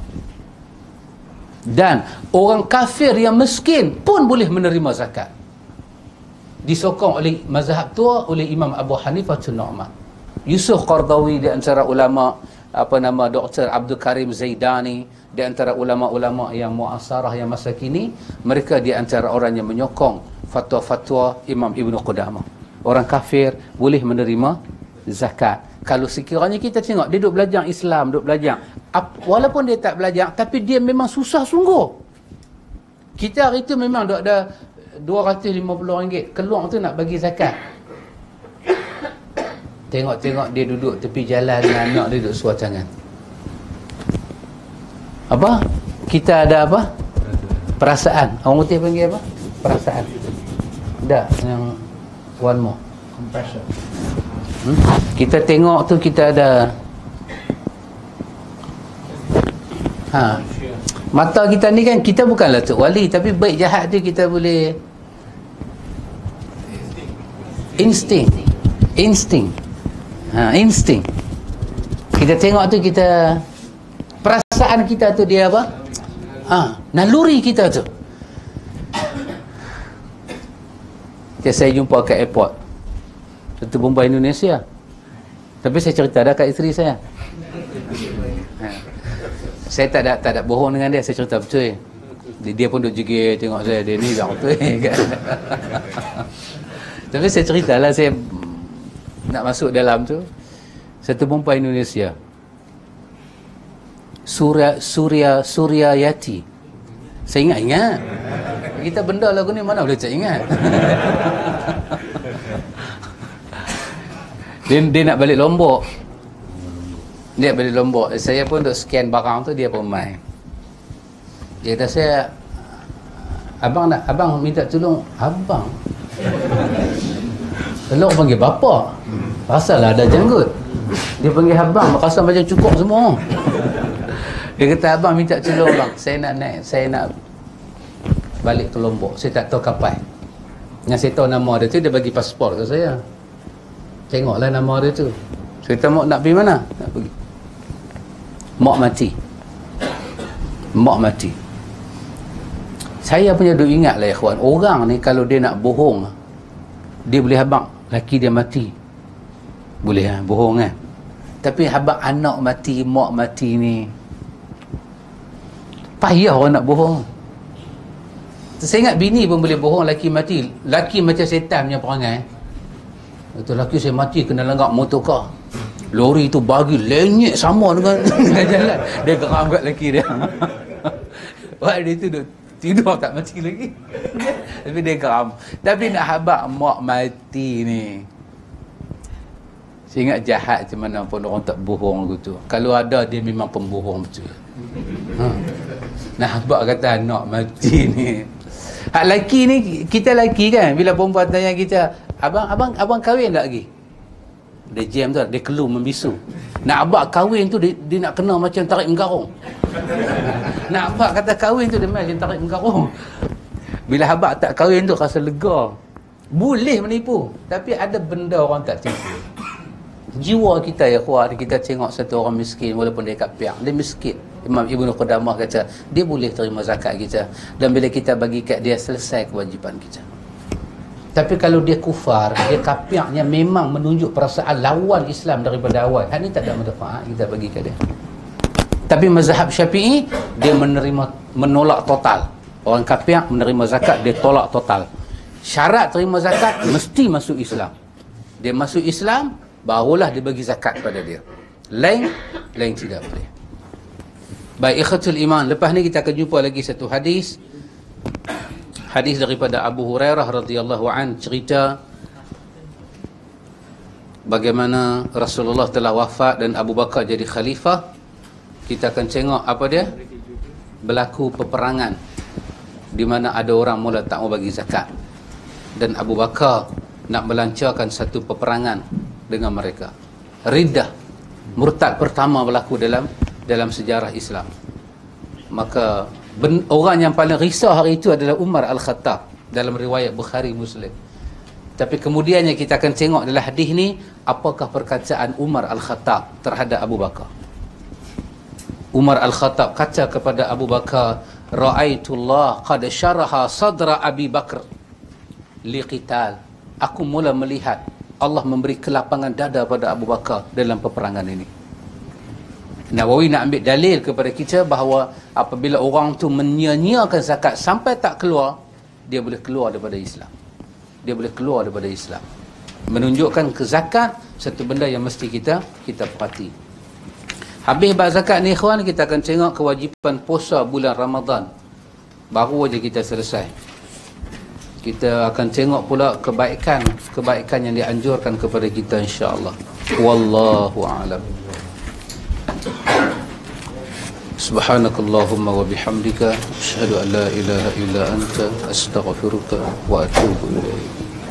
Dan orang kafir yang miskin pun boleh menerima zakat. Disokong oleh mazhab tua oleh Imam Abu Hanifah Nu'man. Yusuf Qardawi di antara ulama, apa nama, Doktor Abdul Karim Zaidani di antara ulama-ulama yang muasarah yang masa kini, mereka di antara orang yang menyokong fatwa-fatwa Imam Ibn Qudamah. Orang kafir boleh menerima zakat. Kalau sekiranya kita tengok dia duduk belajar Islam, duduk belajar, walaupun dia tak belajar, tapi dia memang susah sungguh. Kita hari itu memang duduk ada dua ratus lima puluh ringgit keluar tu nak bagi zakat. Tengok-tengok dia duduk tepi jalan dengan anak dia duduk suar tangan. Apa? Kita ada apa? Perasaan. Orang putih panggil apa? Perasaan. Tak, yang one more. Compassion. Hmm? Kita tengok tu kita ada ha. Mata kita ni kan, kita bukanlah Tok Wali, tapi baik jahat tu kita boleh insting. Insting. Ha, insting. Kita tengok tu kita, perasaan kita tu dia apa? Ha, naluri kita tu. Jadi saya jumpa kat airport satu Bombay Indonesia. Tapi saya cerita dah kat isteri saya. Ha. Saya tak ada tak ada bohong dengan dia, saya cerita betul. Dia, dia pun duk jegir tengok saya, dia ni dah betul kan. Tapi saya ceritalah, saya nak masuk dalam tu. Satu Bombay Indonesia. Surya Surya Suryayati. Saya ingat-ingat. Kita benda lagu ni mana boleh tak ingat. Dia, dia nak balik Lombok. Dia balik Lombok. Saya pun untuk scan barang tu, dia pun main. Dia kata saya, abang nak, abang minta tolong. Abang? Kalau orang panggil bapa, rasalah ada janggut. Dia panggil abang, rasa macam cukup semua. Dia kata, abang minta tolong bang, saya nak naik, saya nak balik ke Lombok. Saya tak tahu kapal. Yang saya tahu nama dia tu, dia bagi pasport ke saya. Tengoklah nama dia tu. Saya kata, mak nak pergi mana? Nak pergi. Mak mati. Mak mati. Saya punya duk ingat lah ikhwan, orang ni kalau dia nak bohong, dia boleh habaq laki dia mati. Boleh ha? Bohong kan? Tapi habaq anak mati, mak mati ni, payah orang nak bohong. Saya ingat bini pun boleh bohong laki mati. Laki macam setan punya perangai. Itu laki saya mati kena lenggak motorkar. Lori tu bagi lenyek sama dengan jalan. Dia geram kat laki dia. Wah, dia tu duk tidur tak mati lagi. Tapi dia geram. Tapi nak habaq mak mati ni, saya ingat jahat macam mana pun orang tak bohong gitu. Kalau ada, dia memang pembohong betul. Ha. Nak habaq kata anak mati ni. Hak laki ni, kita laki kan, bila perempuan tanya kita, abang abang abang kahwin tak lagi? Dia jam tu, dia keluh membisu. Nak abang kahwin tu, dia, dia nak kena macam tarik menggarung. Nak abang kata kahwin tu, dia macam tarik menggarung. Bila abang tak kahwin tu, rasa lega. Boleh menipu, tapi ada benda orang tak tipu. Jiwa kita ya kuat, kita tengok satu orang miskin walaupun dia kat piang, dia miskin. Imam Ibnu Qudamah kata dia boleh terima zakat kita, dan bila kita bagi kat dia selesai kewajipan kita. Tapi kalau dia kufar, dia kapiaknya memang menunjuk perasaan lawan Islam daripada awal, hal ni tak ada manfaat kita bagi kat dia. Tapi mazhab Syafi'i dia menerima, menolak total. Orang kapiak menerima zakat dia tolak total. Syarat terima zakat mesti masuk Islam. Dia masuk Islam barulah dia bagi zakat pada dia. Lain lain tidak boleh. Baik ikhwatul iman, lepas ni kita akan jumpa lagi satu hadis. Hadis daripada Abu Hurairah radhiyallahu an, cerita bagaimana Rasulullah telah wafat dan Abu Bakar jadi khalifah. Kita akan tengok apa dia? Berlaku peperangan di mana ada orang mula tak mau bagi zakat, dan Abu Bakar nak melancarkan satu peperangan dengan mereka. Riddah, murtad pertama berlaku dalam dalam sejarah Islam. Maka ben, orang yang paling risau hari itu adalah Umar Al-Khattab dalam riwayat Bukhari Muslim. Tapi kemudiannya kita akan tengok dalam hadis ni apakah perkataan Umar Al-Khattab terhadap Abu Bakar. Umar Al-Khattab kata kepada Abu Bakar, ra'aitullah qad syaraha sadra Abi Bakr liqital. Aku mula melihat Allah memberi kelapangan dada pada Abu Bakar dalam peperangan ini. Nawawi nak ambil dalil kepada kita bahawa apabila orang tu menyia-nyiakan zakat sampai tak keluar, dia boleh keluar daripada Islam. Dia boleh keluar daripada Islam. Menunjukkan ke zakat satu benda yang mesti kita kita perhati. Habis bab zakat ni ikhwan, kita akan tengok kewajipan puasa bulan Ramadan. Baru aja kita selesai. Kita akan tengok pula kebaikan kebaikan yang dianjurkan kepada kita insya-Allah. Wallahu a'lam. Subhanakallahumma wa bihamdika asyhadu an la ilaha illa anta astaghfiruka wa atubu ilaik.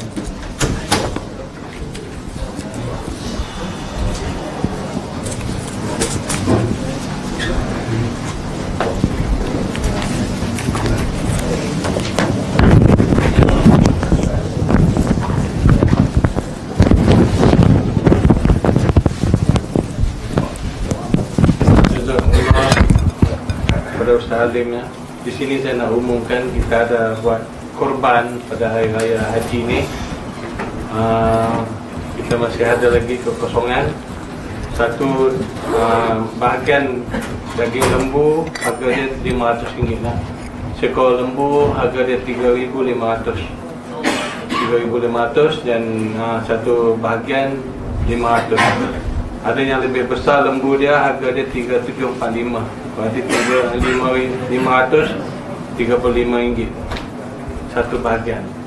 Ustaz Halim ya. Di sini saya nak umumkan kita ada buat korban pada hari raya haji ni. Uh, kita masih ada lagi kekosongan. Satu uh, bahagian daging lembu harga dia lima ratus ringgit lah. Seekor lembu harga dia tiga ribu lima ratus. tiga ribu lima ratus dan uh, satu bahagian lima ratus. Ada yang lebih besar lembu dia harga dia tiga tujuh empat lima. Berarti lima ratus tiga puluh lima ringgit satu bahagian.